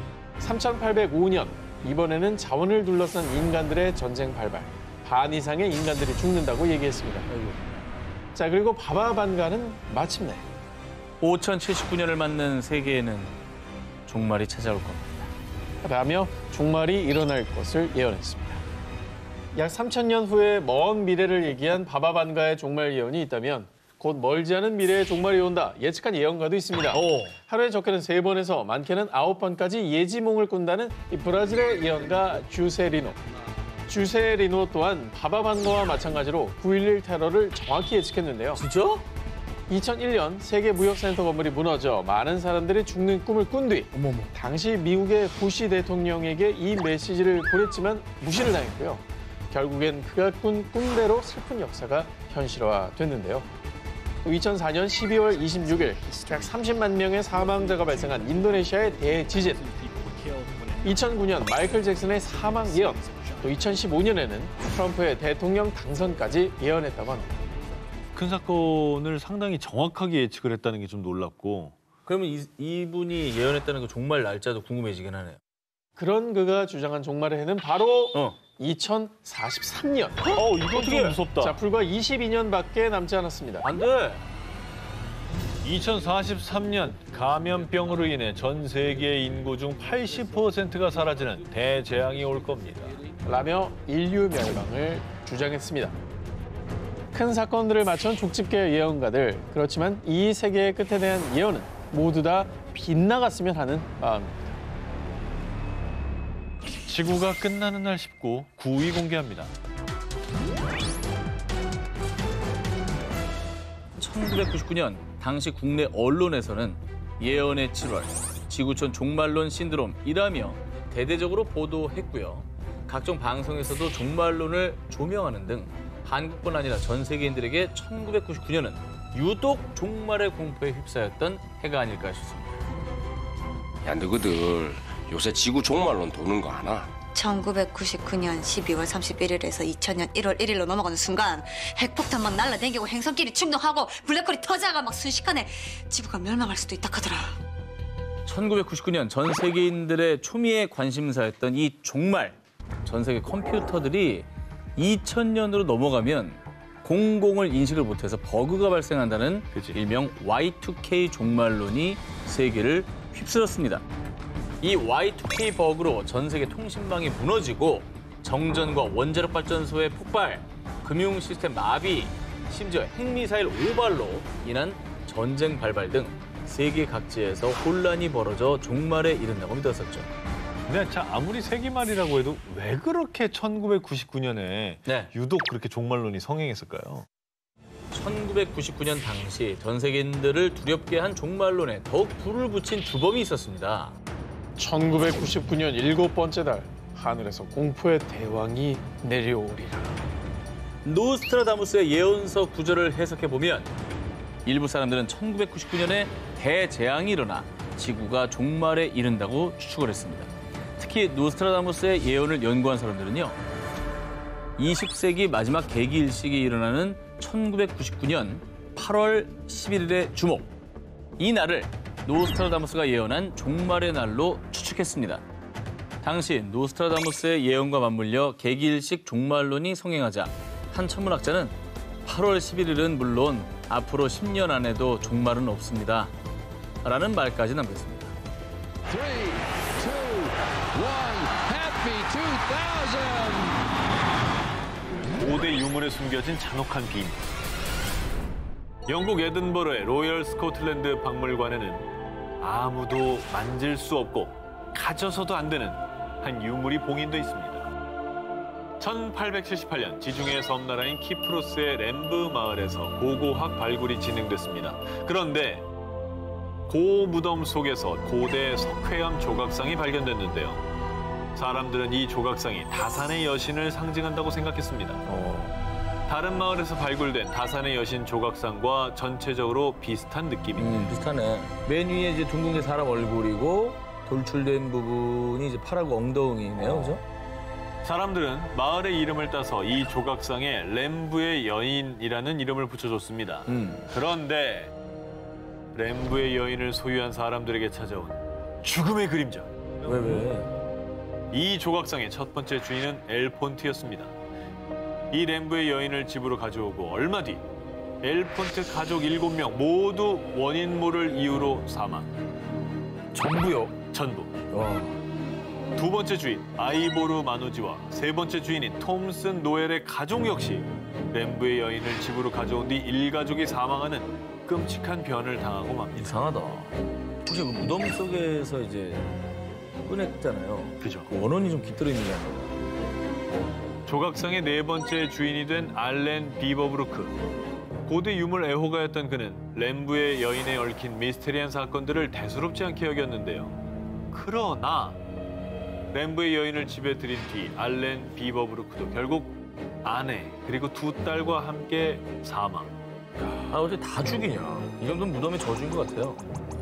삼천팔백오 년, 이번에는 자원을 둘러싼 인간들의 전쟁 발발. 반 이상의 인간들이 죽는다고 얘기했습니다. 자, 그리고 바바반가는 마침내 오천칠십구 년을 맞는 세계에는 종말이 찾아올 겁니다. 라며 종말이 일어날 것을 예언했습니다. 약 삼천 년 후의 먼 미래를 얘기한 바바반가의 종말 예언이 있다면 곧 멀지 않은 미래에 종말이 온다 예측한 예언가도 있습니다. 오. 하루에 적게는 세 번에서 많게는 아홉 번까지 예지몽을 꾼다는 이 브라질의 예언가 주세리노. 주세리노 또한 바바반가와 마찬가지로 구일일 테러를 정확히 예측했는데요. 진짜? 이천일 년 세계무역센터 건물이 무너져 많은 사람들이 죽는 꿈을 꾼 뒤 당시 미국의 부시 대통령에게 이 메시지를 보냈지만 무시를 당했고요. 결국엔 그가 꾼 꿈대로 슬픈 역사가 현실화됐는데요. 이천사 년 십이월 이십육일 약 삼십만 명의 사망자가 발생한 인도네시아의 대지진. 이천구 년 마이클 잭슨의 사망 예언. 또 이천십오 년에는 트럼프의 대통령 당선까지 예언했다고 합니다. 큰 사건을 상당히 정확하게 예측을 했다는 게 좀 놀랍고. 그러면 이, 이분이 예언했다는 그 종말 날짜도 궁금해지긴 하네요. 그런 그가 주장한 종말의 해는 바로 어. 이천사십삼 년. 어, 이건 좀 무섭다. 자, 불과 이십이 년밖에 남지 않았습니다. 안 돼. 이천사십삼 년 감염병으로 인해 전 세계 인구 중 팔십 퍼센트가 사라지는 대재앙이 올 겁니다. 라며 인류 멸망을 주장했습니다. 큰 사건들을 맞춘 족집게 예언가들. 그렇지만 이 세계의 끝에 대한 예언은 모두 다 빗나갔으면 하는 마음입니다. 지구가 끝나는 날 십구, 구 위 공개합니다. 천구백구십구 년 당시 국내 언론에서는 예언의 칠월, 지구촌 종말론 신드롬이라며 대대적으로 보도했고요. 각종 방송에서도 종말론을 조명하는 등 한국뿐 아니라 전 세계인들에게 천구백구십구 년은 유독 종말의 공포에 휩싸였던 해가 아닐까 싶습니다. 야, 너희들 요새 지구 종말론 도는 거 아나? 천구백구십구 년 십이월 삼십일일에서 이천 년 일월 일일로 넘어가는 순간 핵폭탄 막 날라다니고 행성끼리 충돌하고 블랙홀이 터져가 막 순식간에 지구가 멸망할 수도 있다 하더라. 천구백구십구 년 전 세계인들의 초미의 관심사였던 이 종말. 전 세계 컴퓨터들이 이천 년으로 넘어가면 공공을 인식을 못해서 버그가 발생한다는 그치. 일명 와이 투 케이 종말론이 세계를 휩쓸었습니다. 이 와이 투 케이 버그로 전 세계 통신망이 무너지고 정전과 원자력 발전소의 폭발, 금융 시스템 마비, 심지어 핵미사일 오발로 인한 전쟁 발발 등 세계 각지에서 혼란이 벌어져 종말에 이른다고 믿었었죠. 근데 자 아무리 세기말이라고 해도 왜 그렇게 천구백구십구 년에 네. 유독 그렇게 종말론이 성행했을까요? 천구백구십구 년 당시 전 세계인들을 두렵게 한 종말론에 더욱 불을 붙인 주범이 있었습니다. 천구백구십구 년 일곱 번째 달 하늘에서 공포의 대왕이 내려오리라. 노스트라다무스의 예언서 구절을 해석해보면 일부 사람들은 천구백구십구 년에 대재앙이 일어나 지구가 종말에 이른다고 추측을 했습니다. 특히 노스트라다무스의 예언을 연구한 사람들은요. 이십 세기 마지막 개기일식이 일어나는 천구백구십구 년 팔월 십일일의 주목. 이 날을 노스트라다무스가 예언한 종말의 날로 추측했습니다. 당시 노스트라다무스의 예언과 맞물려 개기일식 종말론이 성행하자 한 천문학자는 팔월 십일일은 물론 앞으로 십 년 안에도 종말은 없습니다. 라는 말까지 남겼습니다. Three, two, one, happy two thousand! 고대 유물에 숨겨진 잔혹한 비밀. 영국 에든버러의 로열 스코틀랜드 박물관에는 아무도 만질 수 없고 가져서도 안 되는 한 유물이 봉인돼 있습니다. 천팔백칠십팔 년 지중해 섬나라인 키프로스의 램브 마을에서 고고학 발굴이 진행됐습니다. 그런데 고 무덤 속에서 고대 석회암 조각상이 발견됐는데요. 사람들은 이 조각상이 다산의 여신을 상징한다고 생각했습니다. 어. 다른 마을에서 발굴된 다산의 여신 조각상과 전체적으로 비슷한 느낌입니다. 음, 비슷하네. 맨 위에 이제 둥근 게 사람 얼굴이고 돌출된 부분이 이제 팔하고 엉덩이네요, 그죠? 사람들은 마을의 이름을 따서 이 조각상에 램브의 여인이라는 이름을 붙여줬습니다. 음. 그런데 램브의 여인을 소유한 사람들에게 찾아온 죽음의 그림자. 왜, 왜? 이 조각상의 첫 번째 주인은 엘폰트였습니다. 이 램브의 여인을 집으로 가져오고 얼마 뒤 엘폰트 가족 일곱 명 모두 원인 모를 이유로 사망. 전부요? 전부. 와. 두 번째 주인 아이보르 마누지와 세 번째 주인인 톰슨 노엘의 가족 역시 램브의 여인을 집으로 가져온 뒤 일가족이 사망하는 끔찍한 변을 당하고 맙니다. 이상하다. 혹시 그 무덤 속에서 이제 꺼냈잖아요. 그죠. 그 원혼이 좀 깃들어 있는 게 아니에요. 조각상의 네 번째 주인이 된 알렌 비버브루크. 고대 유물 애호가였던 그는 램브의 여인에 얽힌 미스테리한 사건들을 대수롭지 않게 여겼는데요. 그러나 램브의 여인을 집에 들인 뒤 알렌 비버브루크도 결국 아내 그리고 두 딸과 함께 사망. 아, 어떻게 다 죽이냐. 이 정도는 무덤의 저주인 것 같아요.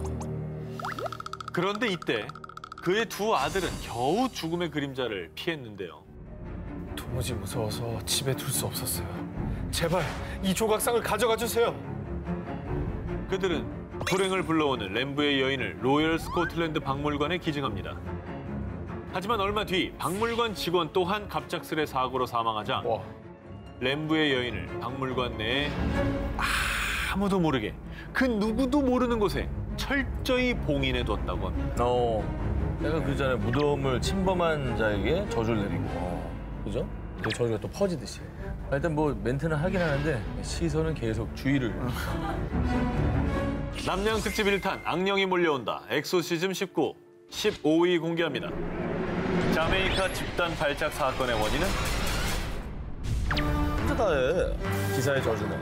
그런데 이때 그의 두 아들은 겨우 죽음의 그림자를 피했는데요. 도무지 무서워서 집에 둘 수 없었어요. 제발 이 조각상을 가져가 주세요. 그들은 불행을 불러오는 램브의 여인을 로열 스코틀랜드 박물관에 기증합니다. 하지만 얼마 뒤 박물관 직원 또한 갑작스레 사고로 사망하자 와. 램브의 여인을 박물관 내에 아무도 모르게 그 누구도 모르는 곳에 철저히 봉인해뒀다고 합니다. 어, 약간 그잖아요. 무덤을 침범한 자에게 저주를 내리고. 어, 그죠? 그 저주가 또 퍼지듯이. 일단 뭐 멘트는 하긴 하는데 시선은 계속 주의를. 남양 특집 일 탄 악령이 몰려온다. 엑소시즘 십구, 십오 위 공개합니다. 자메이카 집단 발작 사건의 원인은? 해. 기사의 저주네.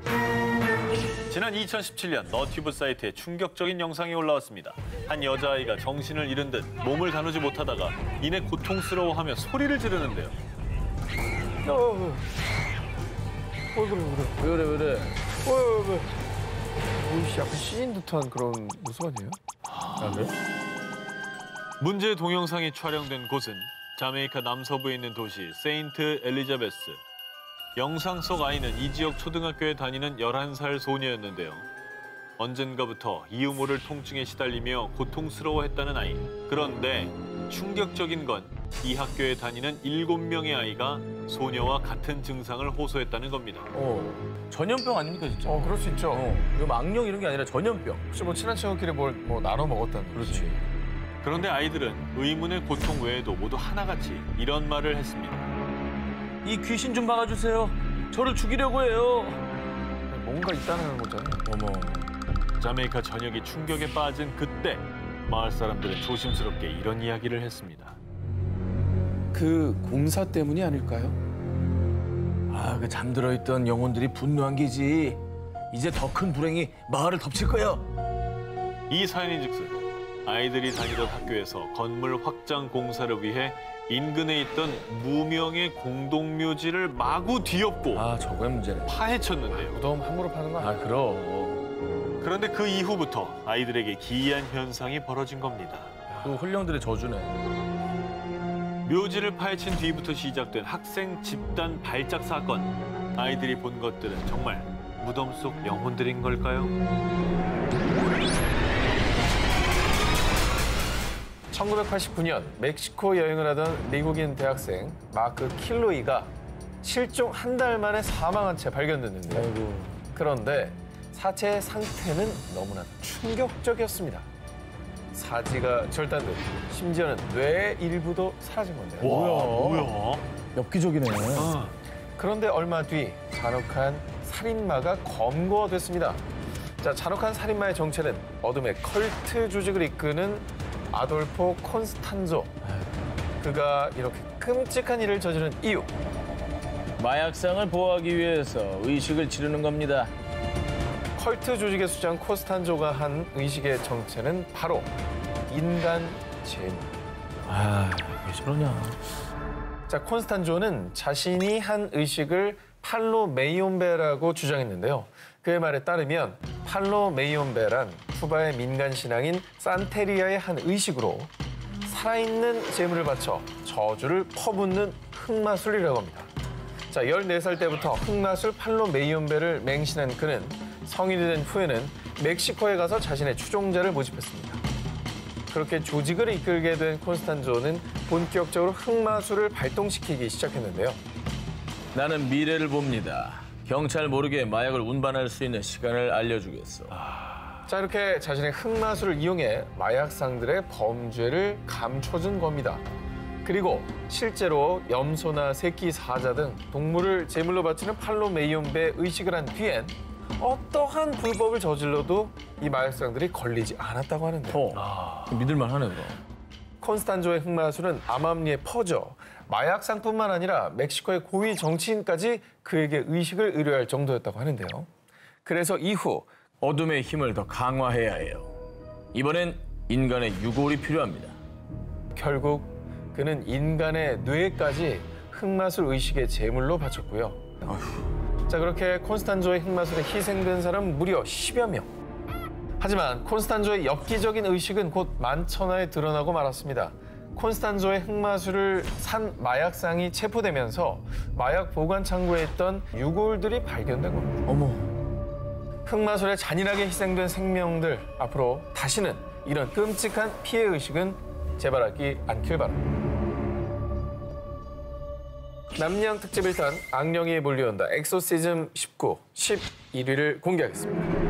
지난 이천십칠 년 너튜브 사이트에 충격적인 영상이 올라왔습니다. 한 여자아이가 정신을 잃은 듯 몸을 가누지 못하다가 이내 고통스러워하며 소리를 지르는데요. 어, 어, 그래, 그래. 왜 그래, 왜 그래? 어, 왜, 왜. 오이씨, 약간 씌인 듯한 그런 모습 아니에요? 아, 그래? 문제의 동영상이 촬영된 곳은 자메이카 남서부에 있는 도시 세인트 엘리자베스. 영상 속 아이는 이 지역 초등학교에 다니는 열한 살 소녀였는데요. 언젠가부터 이유 모를 통증에 시달리며 고통스러워했다는 아이. 그런데 충격적인 건 이 학교에 다니는 일곱 명의 아이가 소녀와 같은 증상을 호소했다는 겁니다. 어, 전염병 아닙니까 진짜? 어, 그럴 수 있죠. 어, 이거 악령 이런 게 아니라 전염병. 혹시 뭐 친한 친구끼리 뭘 뭐 나눠 먹었다는 거지. 그렇지. 그런데 아이들은 의문의 고통 외에도 모두 하나같이 이런 말을 했습니다. 이 귀신 좀 막아주세요. 저를 죽이려고 해요. 뭔가 있다는 거잖아요. 어머. 자메이카 전역이 충격에 빠진 그때 마을 사람들은 조심스럽게 이런 이야기를 했습니다. 그 공사 때문이 아닐까요? 아, 그 잠들어 있던 영혼들이 분노한 게지. 이제 더 큰 불행이 마을을 덮칠 거야. 이 사연인즉슨 아이들이 다니던 학교에서 건물 확장 공사를 위해 인근에 있던 무명의 공동묘지를 마구 뒤엎고 아, 저거의 문제네. 파헤쳤는데요. 무덤 함부로 파는 거 아니야? 아, 그럼. 그런데 그 이후부터 아이들에게 기이한 현상이 벌어진 겁니다. 그 훌령들의 저주네. 묘지를 파헤친 뒤부터 시작된 학생 집단 발작 사건. 아이들이 본 것들은 정말 무덤 속 영혼들인 걸까요? 천구백팔십구 년 멕시코 여행을 하던 미국인 대학생 마크 킬로이가 실종 한 달 만에 사망한 채 발견됐는데요. 아이고. 그런데 사체의 상태는 너무나 충격적이었습니다. 사지가 절단되고 심지어는 뇌의 일부도 사라진 건데요. 뭐야? 뭐야? 엽기적이네. 아, 그런데 얼마 뒤 잔혹한 살인마가 검거됐습니다. 자, 잔혹한 살인마의 정체는 어둠의 컬트 조직을 이끄는 아돌포 콘스탄조. 그가 이렇게 끔찍한 일을 저지른 이유. 마약상을 보호하기 위해서 의식을 치르는 겁니다. 컬트 조직의 수장 콘스탄조가 한 의식의 정체는 바로 인간 재물. 아, 왜 저러냐. 자, 콘스탄조는 자신이 한 의식을 팔로메이온베라고 주장했는데요. 그의 말에 따르면 팔로메이온베란 쿠바의 민간 신앙인 산테리아의 한 의식으로 살아있는 재물을 바쳐 저주를 퍼붓는 흑마술이라고 합니다. 자, 열네 살 때부터 흑마술 팔로메이온베를 맹신한 그는 성인이 된 후에는 멕시코에 가서 자신의 추종자를 모집했습니다. 그렇게 조직을 이끌게 된 콘스탄조는 본격적으로 흑마술을 발동시키기 시작했는데요. 나는 미래를 봅니다. 경찰 모르게 마약을 운반할 수 있는 시간을 알려주겠어. 자, 이렇게 자신의 흑마술을 이용해 마약상들의 범죄를 감춰준 겁니다. 그리고 실제로 염소나 새끼 사자 등 동물을 제물로 바치는 팔로메이온베 의식을 한 뒤엔 어떠한 불법을 저질러도 이 마약상들이 걸리지 않았다고 하는데요. 어, 믿을만 하네, 그럼. 콘스탄조의 흑마술은 암암리에 퍼져 마약상뿐만 아니라 멕시코의 고위 정치인까지 그에게 의식을 의뢰할 정도였다고 하는데요. 그래서 이후 어둠의 힘을 더 강화해야 해요. 이번엔 인간의 유골이 필요합니다. 결국 그는 인간의 뇌까지 흑마술 의식의 제물로 바쳤고요. 자, 그렇게 콘스탄조의 흑마술에 희생된 사람은 무려 십여 명. 하지만 콘스탄조의 엽기적인 의식은 곧 만천하에 드러나고 말았습니다. 콘스탄조의 흑마술을 산 마약상이 체포되면서 마약 보관 창고에 있던 유골들이 발견된 겁니다. 어머. 흑마술에 잔인하게 희생된 생명들, 앞으로 다시는 이런 끔찍한 피해 의식은 재발하지 않길 바랍니다. 남양 특집 일 탄 악령이 몰려온다. 엑소시즘 십구, 십일 위를 공개하겠습니다.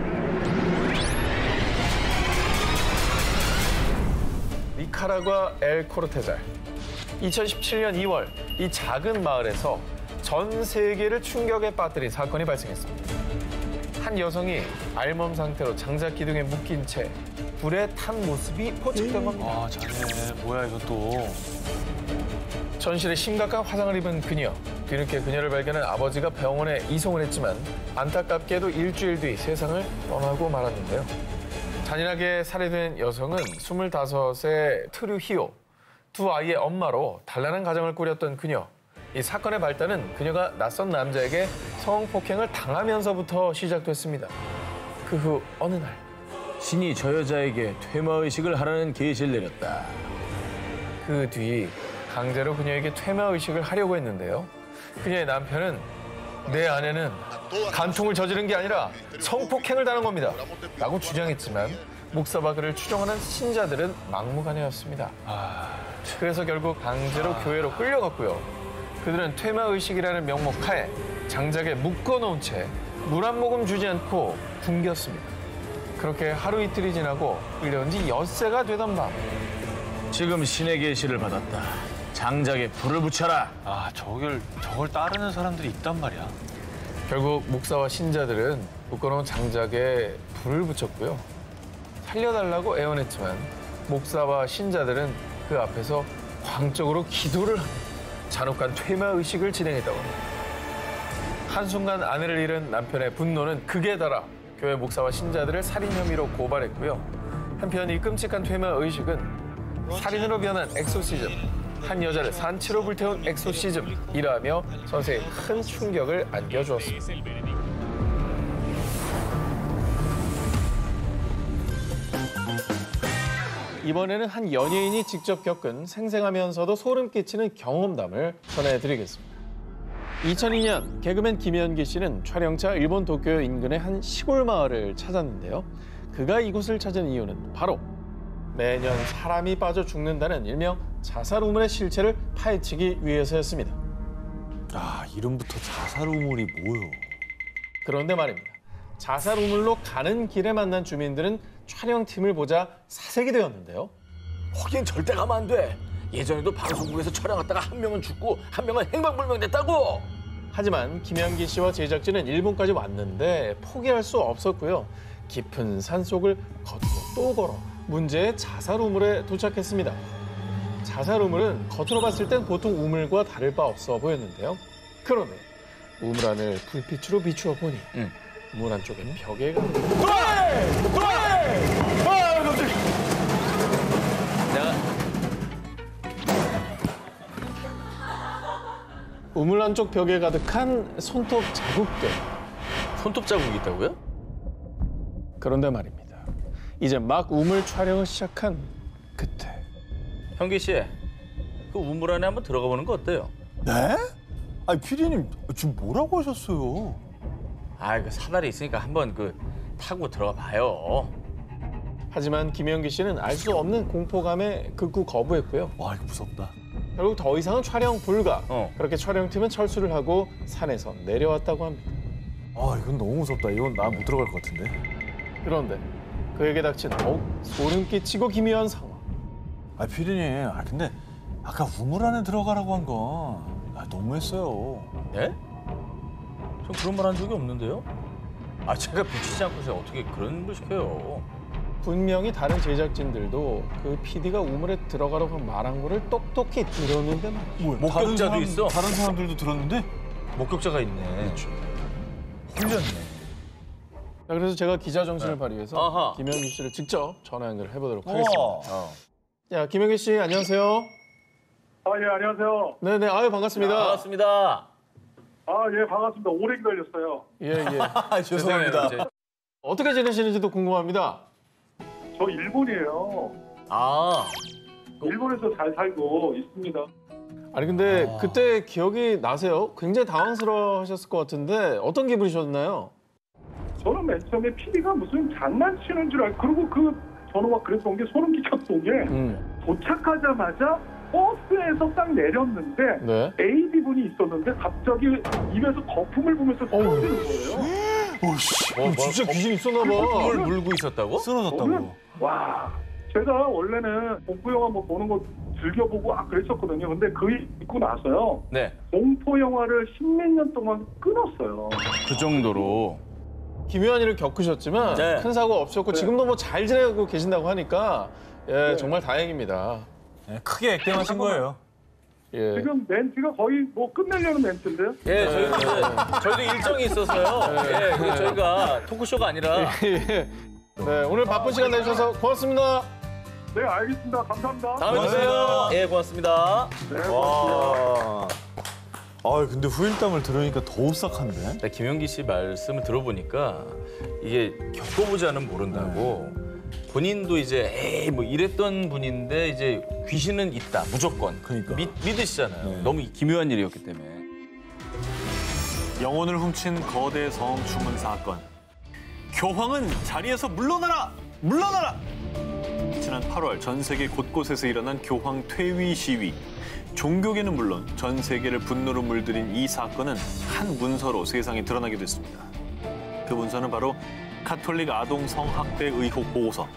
니카라과 엘 코르테잘. 이천십칠 년 이월 이 작은 마을에서 전 세계를 충격에 빠뜨린 사건이 발생했습니다. 한 여성이 알몸 상태로 장작 기둥에 묶인 채 불에 탄 모습이 포착된 겁니다. 아, 자네 뭐야 이것도. 전실에 심각한 화상을 입은 그녀. 뒤늦게 그녀를 발견한 아버지가 병원에 이송을 했지만 안타깝게도 일주일 뒤 세상을 떠나고 말았는데요. 잔인하게 살해된 여성은 스물다섯의 트루히오, 두 아이의 엄마로 단란한 가정을 꾸렸던 그녀. 이 사건의 발단은 그녀가 낯선 남자에게 성폭행을 당하면서부터 시작됐습니다. 그 후 어느 날 신이 저 여자에게 퇴마의식을 하라는 계시를 내렸다. 그 뒤 강제로 그녀에게 퇴마의식을 하려고 했는데요. 그녀의 남편은 내 아내는 간통을 저지른 게 아니라 성폭행을 당한 겁니다. 라고 주장했지만 목사와 그를 추종하는 신자들은 막무가내였습니다. 그래서 결국 강제로 교회로 끌려갔고요. 그들은 퇴마의식이라는 명목 하에 장작에 묶어놓은 채 물 한 모금 주지 않고 굶겼습니다. 그렇게 하루 이틀이 지나고 끌려온 지 엿새가 되던 밤. 지금 신의 계시를 받았다. 장작에 불을 붙여라. 아, 저걸, 저걸 따르는 사람들이 있단 말이야. 결국 목사와 신자들은 묶어놓은 장작에 불을 붙였고요. 살려달라고 애원했지만 목사와 신자들은 그 앞에서 광적으로 기도를 하며 잔혹한 퇴마의식을 진행했다고 합니다. 한순간 아내를 잃은 남편의 분노는 극에 달아 교회 목사와 신자들을 살인 혐의로 고발했고요. 한편 이 끔찍한 퇴마의식은 살인으로 변한 엑소시즘, 한 여자를 산채로 불태운 엑소시즘이라며 전세에 큰 충격을 안겨주었습니다. 이번에는 한 연예인이 직접 겪은 생생하면서도 소름 끼치는 경험담을 전해드리겠습니다. 이천이 년 개그맨 김현기 씨는 촬영차 일본 도쿄 인근의 한 시골 마을을 찾았는데요. 그가 이곳을 찾은 이유는 바로 매년 사람이 빠져 죽는다는 일명 자살 우물의 실체를 파헤치기 위해서였습니다. 아, 이름부터 자살 우물이 뭐요? 그런데 말입니다. 자살 우물로 가는 길에 만난 주민들은 촬영팀을 보자 사색이 되었는데요. 거긴 절대 가면 안 돼. 예전에도 방송국에서 촬영했다가 한 명은 죽고 한 명은 행방불명됐다고. 하지만 김현기 씨와 제작진은 일본까지 왔는데 포기할 수 없었고요. 깊은 산속을 걷고 또 걸어 문제의 자살 우물에 도착했습니다. 자살 우물은 겉으로 봤을 땐 보통 우물과 다를 바 없어 보였는데요. 그런데 우물 안을 불빛으로 비추어 보니 응. 우물 안쪽엔 벽에가 내가 우물 안쪽 벽에 가득한 손톱 자국들. 손톱 자국이 있다고요? 그런데 말입니다. 이제 막 우물 촬영을 시작한 그때. 현기 씨, 그 우물 안에 한번 들어가 보는 거 어때요? 네? 아니, 피디님, 지금 뭐라고 하셨어요? 아, 그 사다리 있으니까 한번 그 타고 들어가 봐요. 하지만 김현기 씨는 알 수 없는 공포감에 극구 거부했고요. 와, 이거 무섭다. 결국 더 이상은 촬영 불가. 어. 그렇게 촬영팀은 철수를 하고 산에서 내려왔다고 합니다. 아, 이건 너무 무섭다. 이건 나 못 들어갈 것 같은데. 그런데 그에게 닥친 더욱 소름 끼치고 기묘한 상황. 아, 피디님, 아, 근데 아까 우물 안에 들어가라고 한 건 아, 너무했어요. 예? 전 그런 말 한 적이 없는데요? 아, 제가 비치지 않고서 어떻게 그런 걸 시켜요? 분명히 다른 제작진들도 그 피디가 우물에 들어가라고 말한 거를 똑똑히 들었는데 말이죠. 뭐야? 목격자도 다른 사람, 있어? 다른 사람들도 들었는데? 목격자가 있네. 흘렸네. 자, 그래서 제가 기자 정신을 발휘해서 아하. 김현기 씨를 직접 전화 연결해 보도록 우와. 하겠습니다. 어. 자, 김현기 씨 안녕하세요. 아, 예, 안녕하세요. 네네, 아유 반갑습니다. 반갑습니다. 아, 예, 반갑습니다. 오래 기다렸어요. 예, 예. 아, 죄송합니다. 죄송해요. 어떻게 지내시는지도 궁금합니다. 저 일본이에요. 아, 일본에서 잘 살고 있습니다. 아니 근데 그때 기억이 나세요? 굉장히 당황스러워하셨을 것 같은데 어떤 기분이셨나요? 저는 맨 처음에 피디가 무슨 장난치는 줄 알고, 그리고 그, 저는 막 그랬던 게 소름 끼쳤던 게, 음. 도착하자마자 버스에서 딱 내렸는데, 네. 에이디 분이 있었는데, 갑자기 입에서 거품을 부면서 떨어지는 거예요. 오씨. 어, 진짜 귀신 있었나 봐. 물 물고 있었다고? 쓰러졌다고. 저는, 와, 제가 원래는 공포 영화 뭐 보는 거 즐겨보고 아 그랬었거든요. 근데 그 일 있고 나서요. 네. 공포 영화를 십몇 년 동안 끊었어요. 그 정도로. 기묘한 일을 겪으셨지만 네. 큰 사고 없었고 네. 지금도 뭐 잘 지내고 계신다고 하니까 예, 네. 정말 다행입니다. 네, 크게 액땜하신 거예요. 예. 지금 멘트가 거의 뭐 끝내려는 멘트인데요. 예, 저희도 이제 저희도 일정이 있어서요. 예, 그 저희가 토크쇼가 아니라 예. 네, 오늘 바쁜 시간 내주셔서 고맙습니다. 네, 알겠습니다. 감사합니다. 다음에 뵙세요. 예, 고맙습니다. 네, 고맙습니다. 와. 아, 근데 후일담을 들으니까 더 오싹한데? 네, 김현기 씨 말씀을 들어보니까 이게 겪어보지 않으면 모른다고 본인도 이제 에이 뭐 이랬던 분인데 이제 귀신은 있다 무조건 그러니까. 믿, 믿으시잖아요. 네. 너무 기묘한 일이었기 때문에. 영혼을 훔친 거대 성 주문 사건. 교황은 자리에서 물러나라! 물러나라! 지난 팔월 전 세계 곳곳에서 일어난 교황 퇴위 시위. 종교계는 물론 전 세계를 분노로 물들인 이 사건은 한 문서로 세상에 드러나게 됐습니다. 그 문서는 바로 카톨릭 아동 성학대 의혹 보고서.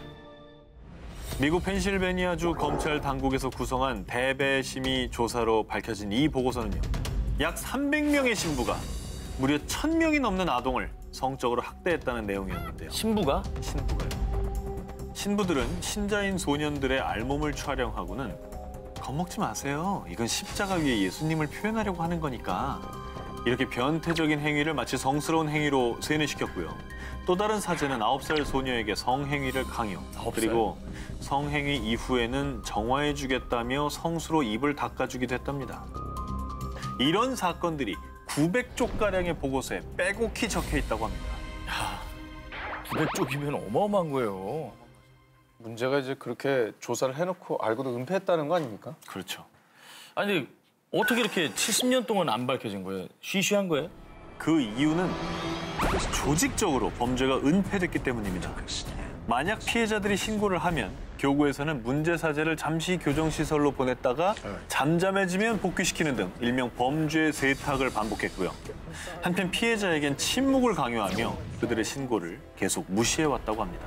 미국 펜실베니아주 검찰 당국에서 구성한 대배 심의 조사로 밝혀진 이 보고서는요. 약 삼백 명의 신부가 무려 천 명이 넘는 아동을 성적으로 학대했다는 내용이었는데요. 신부가? 신부가요. 신부들은 신자인 소년들의 알몸을 촬영하고는 겁먹지 마세요. 이건 십자가 위에 예수님을 표현하려고 하는 거니까. 이렇게 변태적인 행위를 마치 성스러운 행위로 세뇌시켰고요. 또 다른 사제는 아홉 살 소녀에게 성행위를 강요. 그리고 성행위 이후에는 정화해주겠다며 성수로 입을 닦아주기도 했답니다. 이런 사건들이 구백 쪽가량의 보고서에 빼곡히 적혀 있다고 합니다. 구백 쪽이면 어마어마한 거예요. 문제가 이제 그렇게 조사를 해놓고 알고도 은폐했다는 거 아닙니까? 그렇죠. 아니 어떻게 이렇게 칠십 년 동안 안 밝혀진 거예요? 쉬쉬한 거예요? 그 이유는 조직적으로 범죄가 은폐됐기 때문입니다. 만약 피해자들이 신고를 하면 교구에서는 문제 사제를 잠시 교정시설로 보냈다가 잠잠해지면 복귀시키는 등 일명 범죄 세탁을 반복했고요. 한편 피해자에겐 침묵을 강요하며 그들의 신고를 계속 무시해왔다고 합니다.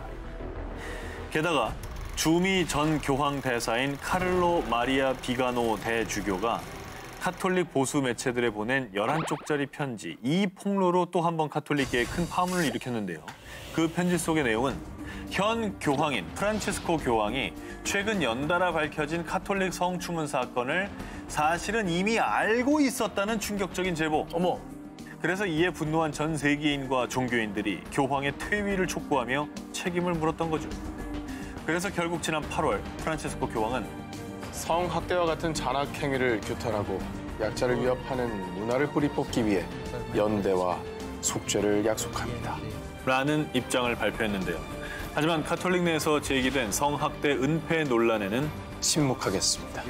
게다가 주미 전 교황 대사인 카를로 마리아 비가노 대주교가 카톨릭 보수 매체들에 보낸 열한 쪽짜리 편지, 이 폭로로 또 한 번 카톨릭계에 큰 파문을 일으켰는데요. 그 편지 속의 내용은 현 교황인 프란치스코 교황이 최근 연달아 밝혀진 카톨릭 성추문 사건을 사실은 이미 알고 있었다는 충격적인 제보. 어머. 그래서 이에 분노한 전 세계인과 종교인들이 교황의 퇴위를 촉구하며 책임을 물었던 거죠. 그래서 결국 지난 팔월 프란치스코 교황은 성학대와 같은 잔악 행위를 규탄하고 약자를 위협하는 문화를 뿌리 뽑기 위해 연대와 속죄를 약속합니다. 라는 입장을 발표했는데요. 하지만 카톨릭 내에서 제기된 성학대 은폐 논란에는 침묵하겠습니다.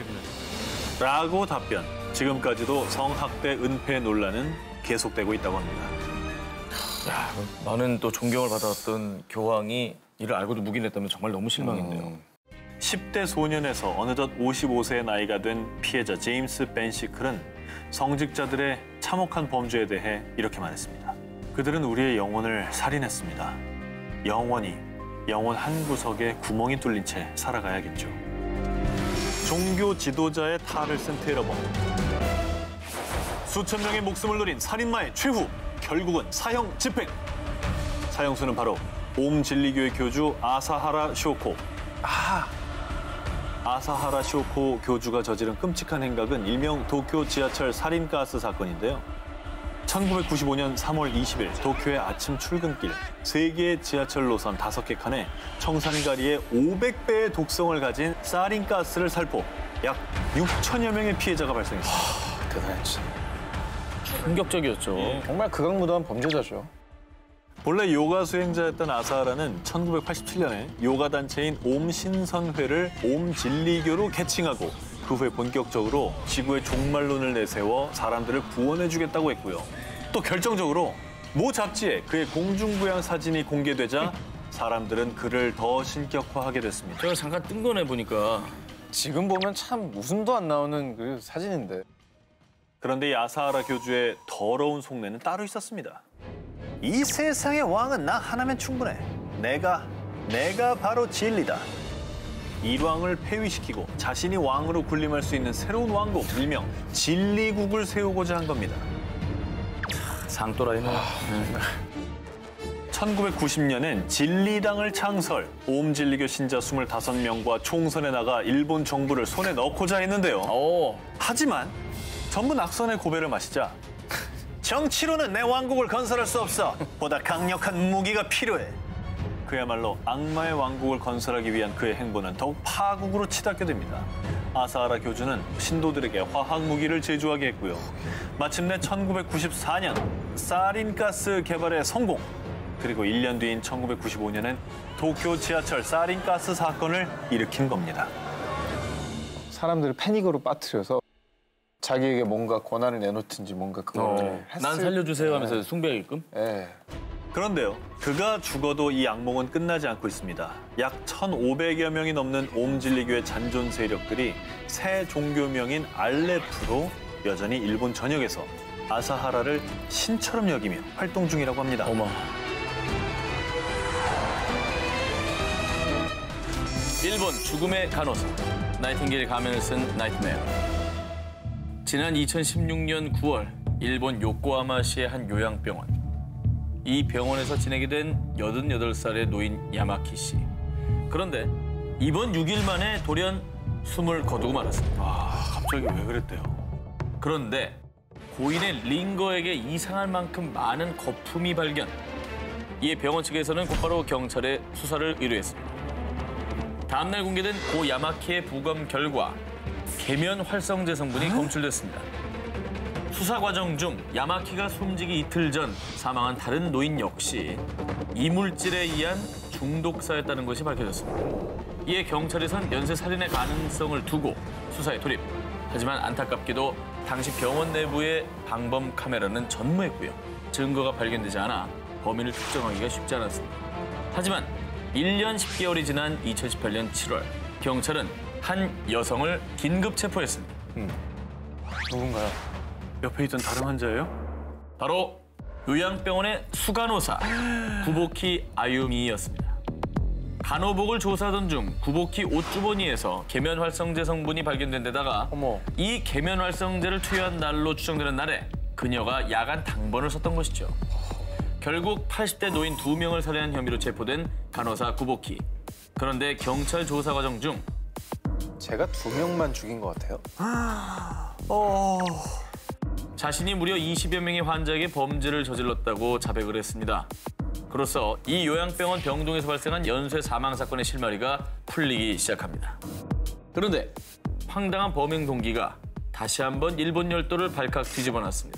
라고 답변. 지금까지도 성학대 은폐 논란은 계속되고 있다고 합니다. 야, 나는 또 존경을 받았던 교황이 이를 알고도 묵인했다면 정말 너무 실망인데요. 음. 십 대 소년에서 어느덧 오십오 세의 나이가 된 피해자 제임스 벤시클은 성직자들의 참혹한 범죄에 대해 이렇게 말했습니다. 그들은 우리의 영혼을 살인했습니다. 영원히 영혼 한 구석에 구멍이 뚫린 채 살아가야겠죠. 종교 지도자의 탈을 쓴 테러범. 수천 명의 목숨을 노린 살인마의 최후. 결국은 사형 집행. 사형수는 바로 옴 진리교의 교주 아사하라 쇼코. 아, 아사하라 쇼코 교주가 저지른 끔찍한 행각은 일명 도쿄 지하철 살인가스 사건인데요. 천구백구십오 년 삼월 이십일 도쿄의 아침 출근길 세 개의 지하철 노선 다섯 개 칸에 청산가리의 오백 배의 독성을 가진 사린가스를 살포 약 육천여 명의 피해자가 발생했습니다. 대단했지. 충격적이었죠. 예. 정말 극악무도한 범죄자죠. 본래 요가 수행자였던 아사하라는 천구백팔십칠 년에 요가 단체인 옴신선회를 옴진리교로 개칭하고 그 후에 본격적으로 지구의 종말론을 내세워 사람들을 구원해주겠다고 했고요. 또 결정적으로 모 잡지에 그의 공중부양 사진이 공개되자 사람들은 그를 더 신격화하게 됐습니다. 제가 잠깐 뜬 거네 보니까. 지금 보면 참 웃음도 안 나오는 그 사진인데. 그런데 이 아사하라 교주의 더러운 속내는 따로 있었습니다. 이 세상의 왕은 나 하나면 충분해. 내가, 내가 바로 진리다. 일왕을 폐위시키고 자신이 왕으로 군림할 수 있는 새로운 왕국, 일명 진리국을 세우고자 한 겁니다. 상또라이네. 천구백구십 년엔 진리당을 창설, 옴진리교 신자 스물다섯 명과 총선에 나가 일본 정부를 손에 넣고자 했는데요. 오. 하지만 전부 낙선의 고배를 마시자 정치로는 내 왕국을 건설할 수 없어. 보다 강력한 무기가 필요해. 그야말로 악마의 왕국을 건설하기 위한 그의 행보는 더욱 파국으로 치닫게 됩니다. 아사하라 교주는 신도들에게 화학 무기를 제조하게 했고요. 마침내 천구백구십사 년 사린가스 개발에 성공. 그리고 일 년 뒤인 천구백구십오 년엔 도쿄 지하철 사린가스 사건을 일으킨 겁니다. 사람들을 패닉으로 빠뜨려서 자기에게 뭔가 권한을 내놓든지 뭔가 그걸 어, 했을 난 살려주세요 하면서 네. 숭배하게끔. 예. 그런데요, 그가 죽어도 이 악몽은 끝나지 않고 있습니다. 약 천오백여 명이 넘는 옴질리교의 잔존 세력들이 새 종교명인 알레프로 여전히 일본 전역에서 아사하라를 신처럼 여기며 활동 중이라고 합니다. 어머. 일본 죽음의 간호사. 나이팅게일 가면을 쓴 나이트메어. 지난 이천십육 년 구월 일본 요코하마시의 한 요양병원. 이 병원에서 지내게 된 여든여덟 살의 노인 야마키 씨. 그런데 이번 육 일 만에 돌연 숨을 거두고 말았습니다. 아, 갑자기 왜 그랬대요? 그런데 고인의 링거에게 이상할 만큼 많은 거품이 발견. 이에 병원 측에서는 곧바로 경찰에 수사를 의뢰했습니다. 다음 날 공개된 고 야마키의 부검 결과 계면 활성제 성분이 검출됐습니다. 수사 과정 중 야마키가 숨지기 이틀 전 사망한 다른 노인 역시 이물질에 의한 중독사였다는 것이 밝혀졌습니다. 이에 경찰에선 연쇄 살인의 가능성을 두고 수사에 돌입. 하지만 안타깝게도 당시 병원 내부의 방범 카메라는 전무했고요. 증거가 발견되지 않아 범인을 특정하기가 쉽지 않았습니다. 하지만 일 년 십 개월이 지난 이천십팔 년 칠월 경찰은 한 여성을 긴급 체포했습니다. 음. 누군가요? 옆에 있던 다른 환자예요? 바로 요양병원의 수간호사 구보키 아유미였습니다. 간호복을 조사하던 중 구보키 옷주머니에서 계면 활성제 성분이 발견된 데다가 어머. 이 계면 활성제를 투여한 날로 추정되는 날에 그녀가 야간 당번을 썼던 것이죠. 결국 팔십 대 노인 두 명을 살해한 혐의로 체포된 간호사 구보키. 그런데 경찰 조사 과정 중 제가 두 명만 죽인 것 같아요. 어... 자신이 무려 이십여 명의 환자에게 범죄를 저질렀다고 자백을 했습니다. 그로써 이 요양병원 병동에서 발생한 연쇄 사망 사건의 실마리가 풀리기 시작합니다. 그런데 황당한 범행 동기가 다시 한번 일본 열도를 발칵 뒤집어놨습니다.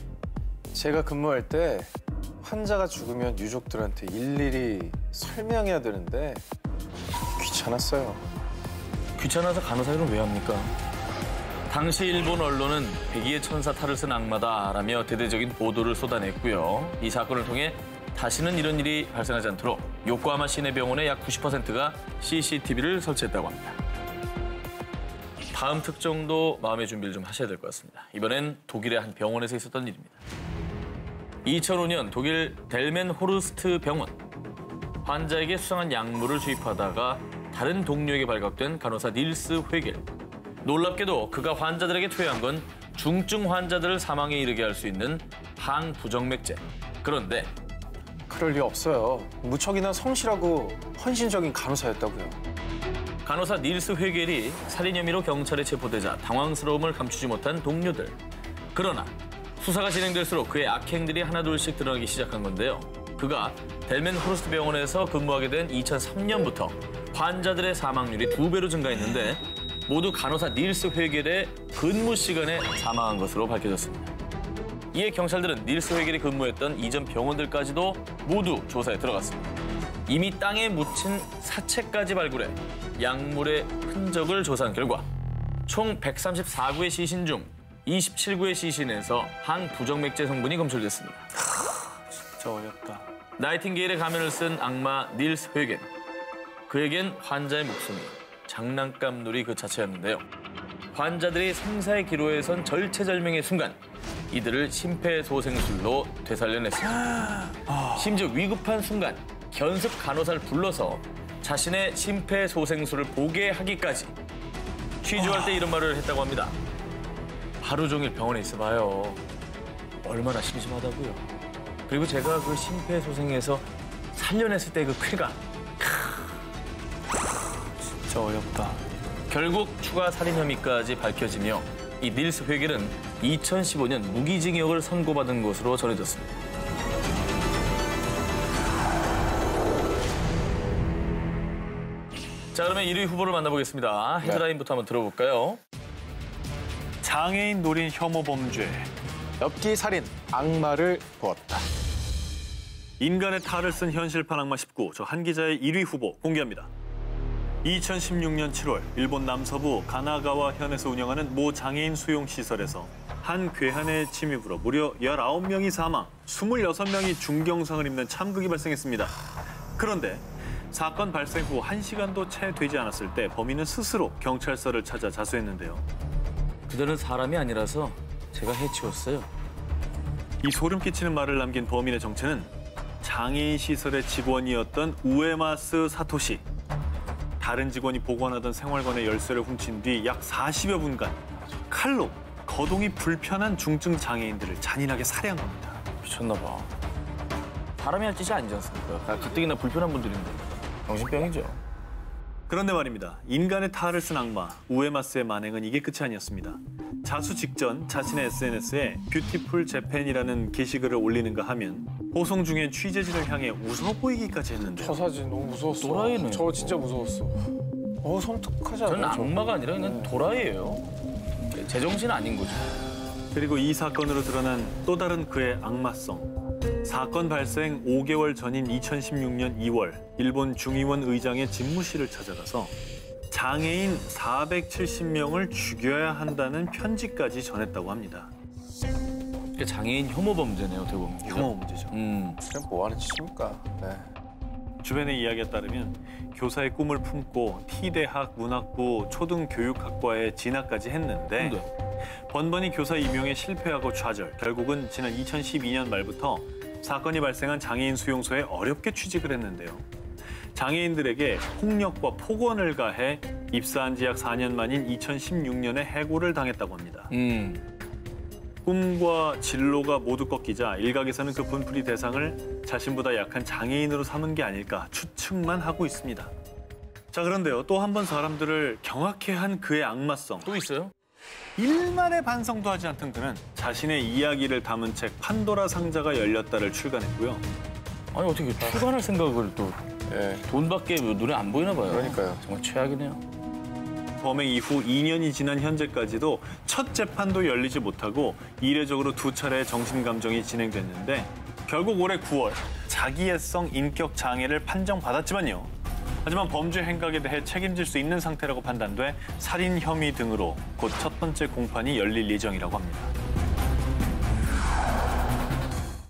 제가 근무할 때 환자가 죽으면 유족들한테 일일이 설명해야 되는데 귀찮았어요. 귀찮아서 간호사 일은 왜 합니까? 당시 일본 언론은 백의의 천사 탈을 쓴 악마다라며 대대적인 보도를 쏟아냈고요. 이 사건을 통해 다시는 이런 일이 발생하지 않도록 요코하마 시내병원의 약 구십 퍼센트가 씨씨티비를 설치했다고 합니다. 다음 특정도 마음의 준비를 좀 하셔야 될 것 같습니다. 이번엔 독일의 한 병원에서 있었던 일입니다. 이천오 년 독일 델멘 호르스트 병원. 환자에게 수상한 약물을 주입하다가 다른 동료에게 발각된 간호사 닐스 회겔. 놀랍게도 그가 환자들에게 투여한 건 중증 환자들을 사망에 이르게 할 수 있는 항부정맥제. 그런데 그럴 리 없어요. 무척이나 성실하고 헌신적인 간호사였다고요. 간호사 닐스 회겔이 살인 혐의로 경찰에 체포되자 당황스러움을 감추지 못한 동료들. 그러나 수사가 진행될수록 그의 악행들이 하나둘씩 드러나기 시작한 건데요. 그가 델멘 호르스트 병원에서 근무하게 된 이천삼 년부터 환자들의 사망률이 두 배로 증가했는데 모두 간호사 닐스 회겔의 근무 시간에 사망한 것으로 밝혀졌습니다. 이에 경찰들은 닐스 회겔이 근무했던 이전 병원들까지도 모두 조사에 들어갔습니다. 이미 땅에 묻힌 사체까지 발굴해 약물의 흔적을 조사한 결과 총 백삼십사 구의 시신 중 이십칠 구의 시신에서 항부정맥제 성분이 검출됐습니다. 진짜 어렵다. 나이팅게일의 가면을 쓴 악마 닐스 회겔. 그에겐 환자의 목숨이 장난감놀이 그 자체였는데요. 환자들이 생사의 기로에 선 절체절명의 순간 이들을 심폐소생술로 되살려냈습니다. 심지어 위급한 순간 견습 간호사를 불러서 자신의 심폐소생술을 보게 하기까지 취조할 때 이런 말을 했다고 합니다. 하루 종일 병원에 있어봐요. 얼마나 심심하다고요. 그리고 제가 그 심폐소생에서 살려냈을 때 그 쾌감. 진짜 어렵다. 결국 추가 살인 혐의까지 밝혀지며 이 닐스 회겔은 이천십오 년 무기징역을 선고받은 것으로 전해졌습니다. 자, 그러면 일 위 후보를 만나보겠습니다. 헤드라인부터 한번 들어볼까요? 장애인 노린 혐오 범죄. 엽기 살인, 악마를 부었다. 인간의 탈을 쓴 현실판 악마 십구, 저 한 기자의 일 위 후보 공개합니다. 이천십육 년 칠월 일본 남서부 가나가와 현에서 운영하는 모 장애인 수용시설에서 한 괴한의 침입으로 무려 열아홉 명이 사망, 스물여섯 명이 중경상을 입는 참극이 발생했습니다. 그런데 사건 발생 후 한 시간도 채 되지 않았을 때 범인은 스스로 경찰서를 찾아 자수했는데요. 그들은 사람이 아니라서 제가 해치웠어요. 이 소름 끼치는 말을 남긴 범인의 정체는 장애인 시설의 직원이었던 우에마스 사토시. 다른 직원이 보관하던 생활관의 열쇠를 훔친 뒤 약 사십여 분간 칼로 거동이 불편한 중증 장애인들을 잔인하게 살해한 겁니다. 미쳤나 봐. 사람이 할 짓이 아니지 않습니까? 가뜩이나 불편한 분들인데. 정신병이죠. 그런데 말입니다. 인간의 탈을 쓴 악마 우에마스의 만행은 이게 끝이 아니었습니다. 자수 직전 자신의 에스엔에스에 뷰티풀 재팬이라는 게시글을 올리는가 하면 호송 중엔 취재진을 향해 웃어 보이기까지 했는데요. 저 사진 너무 무서웠어. 또라이네. 저 진짜 무서웠어. 어, 섬뜩하지 않아요? 저는 악마가 아니라 그냥 도라이예요. 제정신 아닌 거죠. 그리고 이 사건으로 드러난 또 다른 그의 악마성. 사건 발생 오 개월 전인 이천십육 년 이월 일본 중의원 의장의 집무실을 찾아가서 장애인 사백칠십 명을 죽여야 한다는 편지까지 전했다고 합니다. 장애인 혐오 범죄네요, 어떻게 보면. 혐오 문제죠. 음. 그냥 뭐 하는 짓입니까? 네. 주변의 이야기에 따르면 교사의 꿈을 품고 T대학 문학부 초등교육학과에 진학까지 했는데 근데? 번번이 교사 임용에 실패하고 좌절. 결국은 지난 이천십이 년 말부터 사건이 발생한 장애인 수용소에 어렵게 취직을 했는데요. 장애인들에게 폭력과 폭언을 가해 입사한 지 약 사 년 만인 이천십육 년에 해고를 당했다고 합니다. 음. 꿈과 진로가 모두 꺾이자 일각에서는 그 분풀이 대상을 자신보다 약한 장애인으로 삼은 게 아닐까 추측만 하고 있습니다. 자, 그런데요. 또 한 번 사람들을 경악해 한 그의 악마성. 또 있어요? 일만의 반성도 하지 않던 그는 자신의 이야기를 담은 책 판도라 상자가 열렸다를 출간했고요. 아니 어떻게 출간할 생각을 또 예. 돈밖에 눈에 안 보이나 봐요. 그러니까요. 정말 최악이네요. 범행 이후 이 년이 지난 현재까지도 첫 재판도 열리지 못하고 이례적으로 두 차례의 정신감정이 진행됐는데 결국 올해 구월 자기애성 인격 장애를 판정받았지만요. 하지만 범죄 행각에 대해 책임질 수 있는 상태라고 판단돼 살인 혐의 등으로 곧 첫 번째 공판이 열릴 예정이라고 합니다.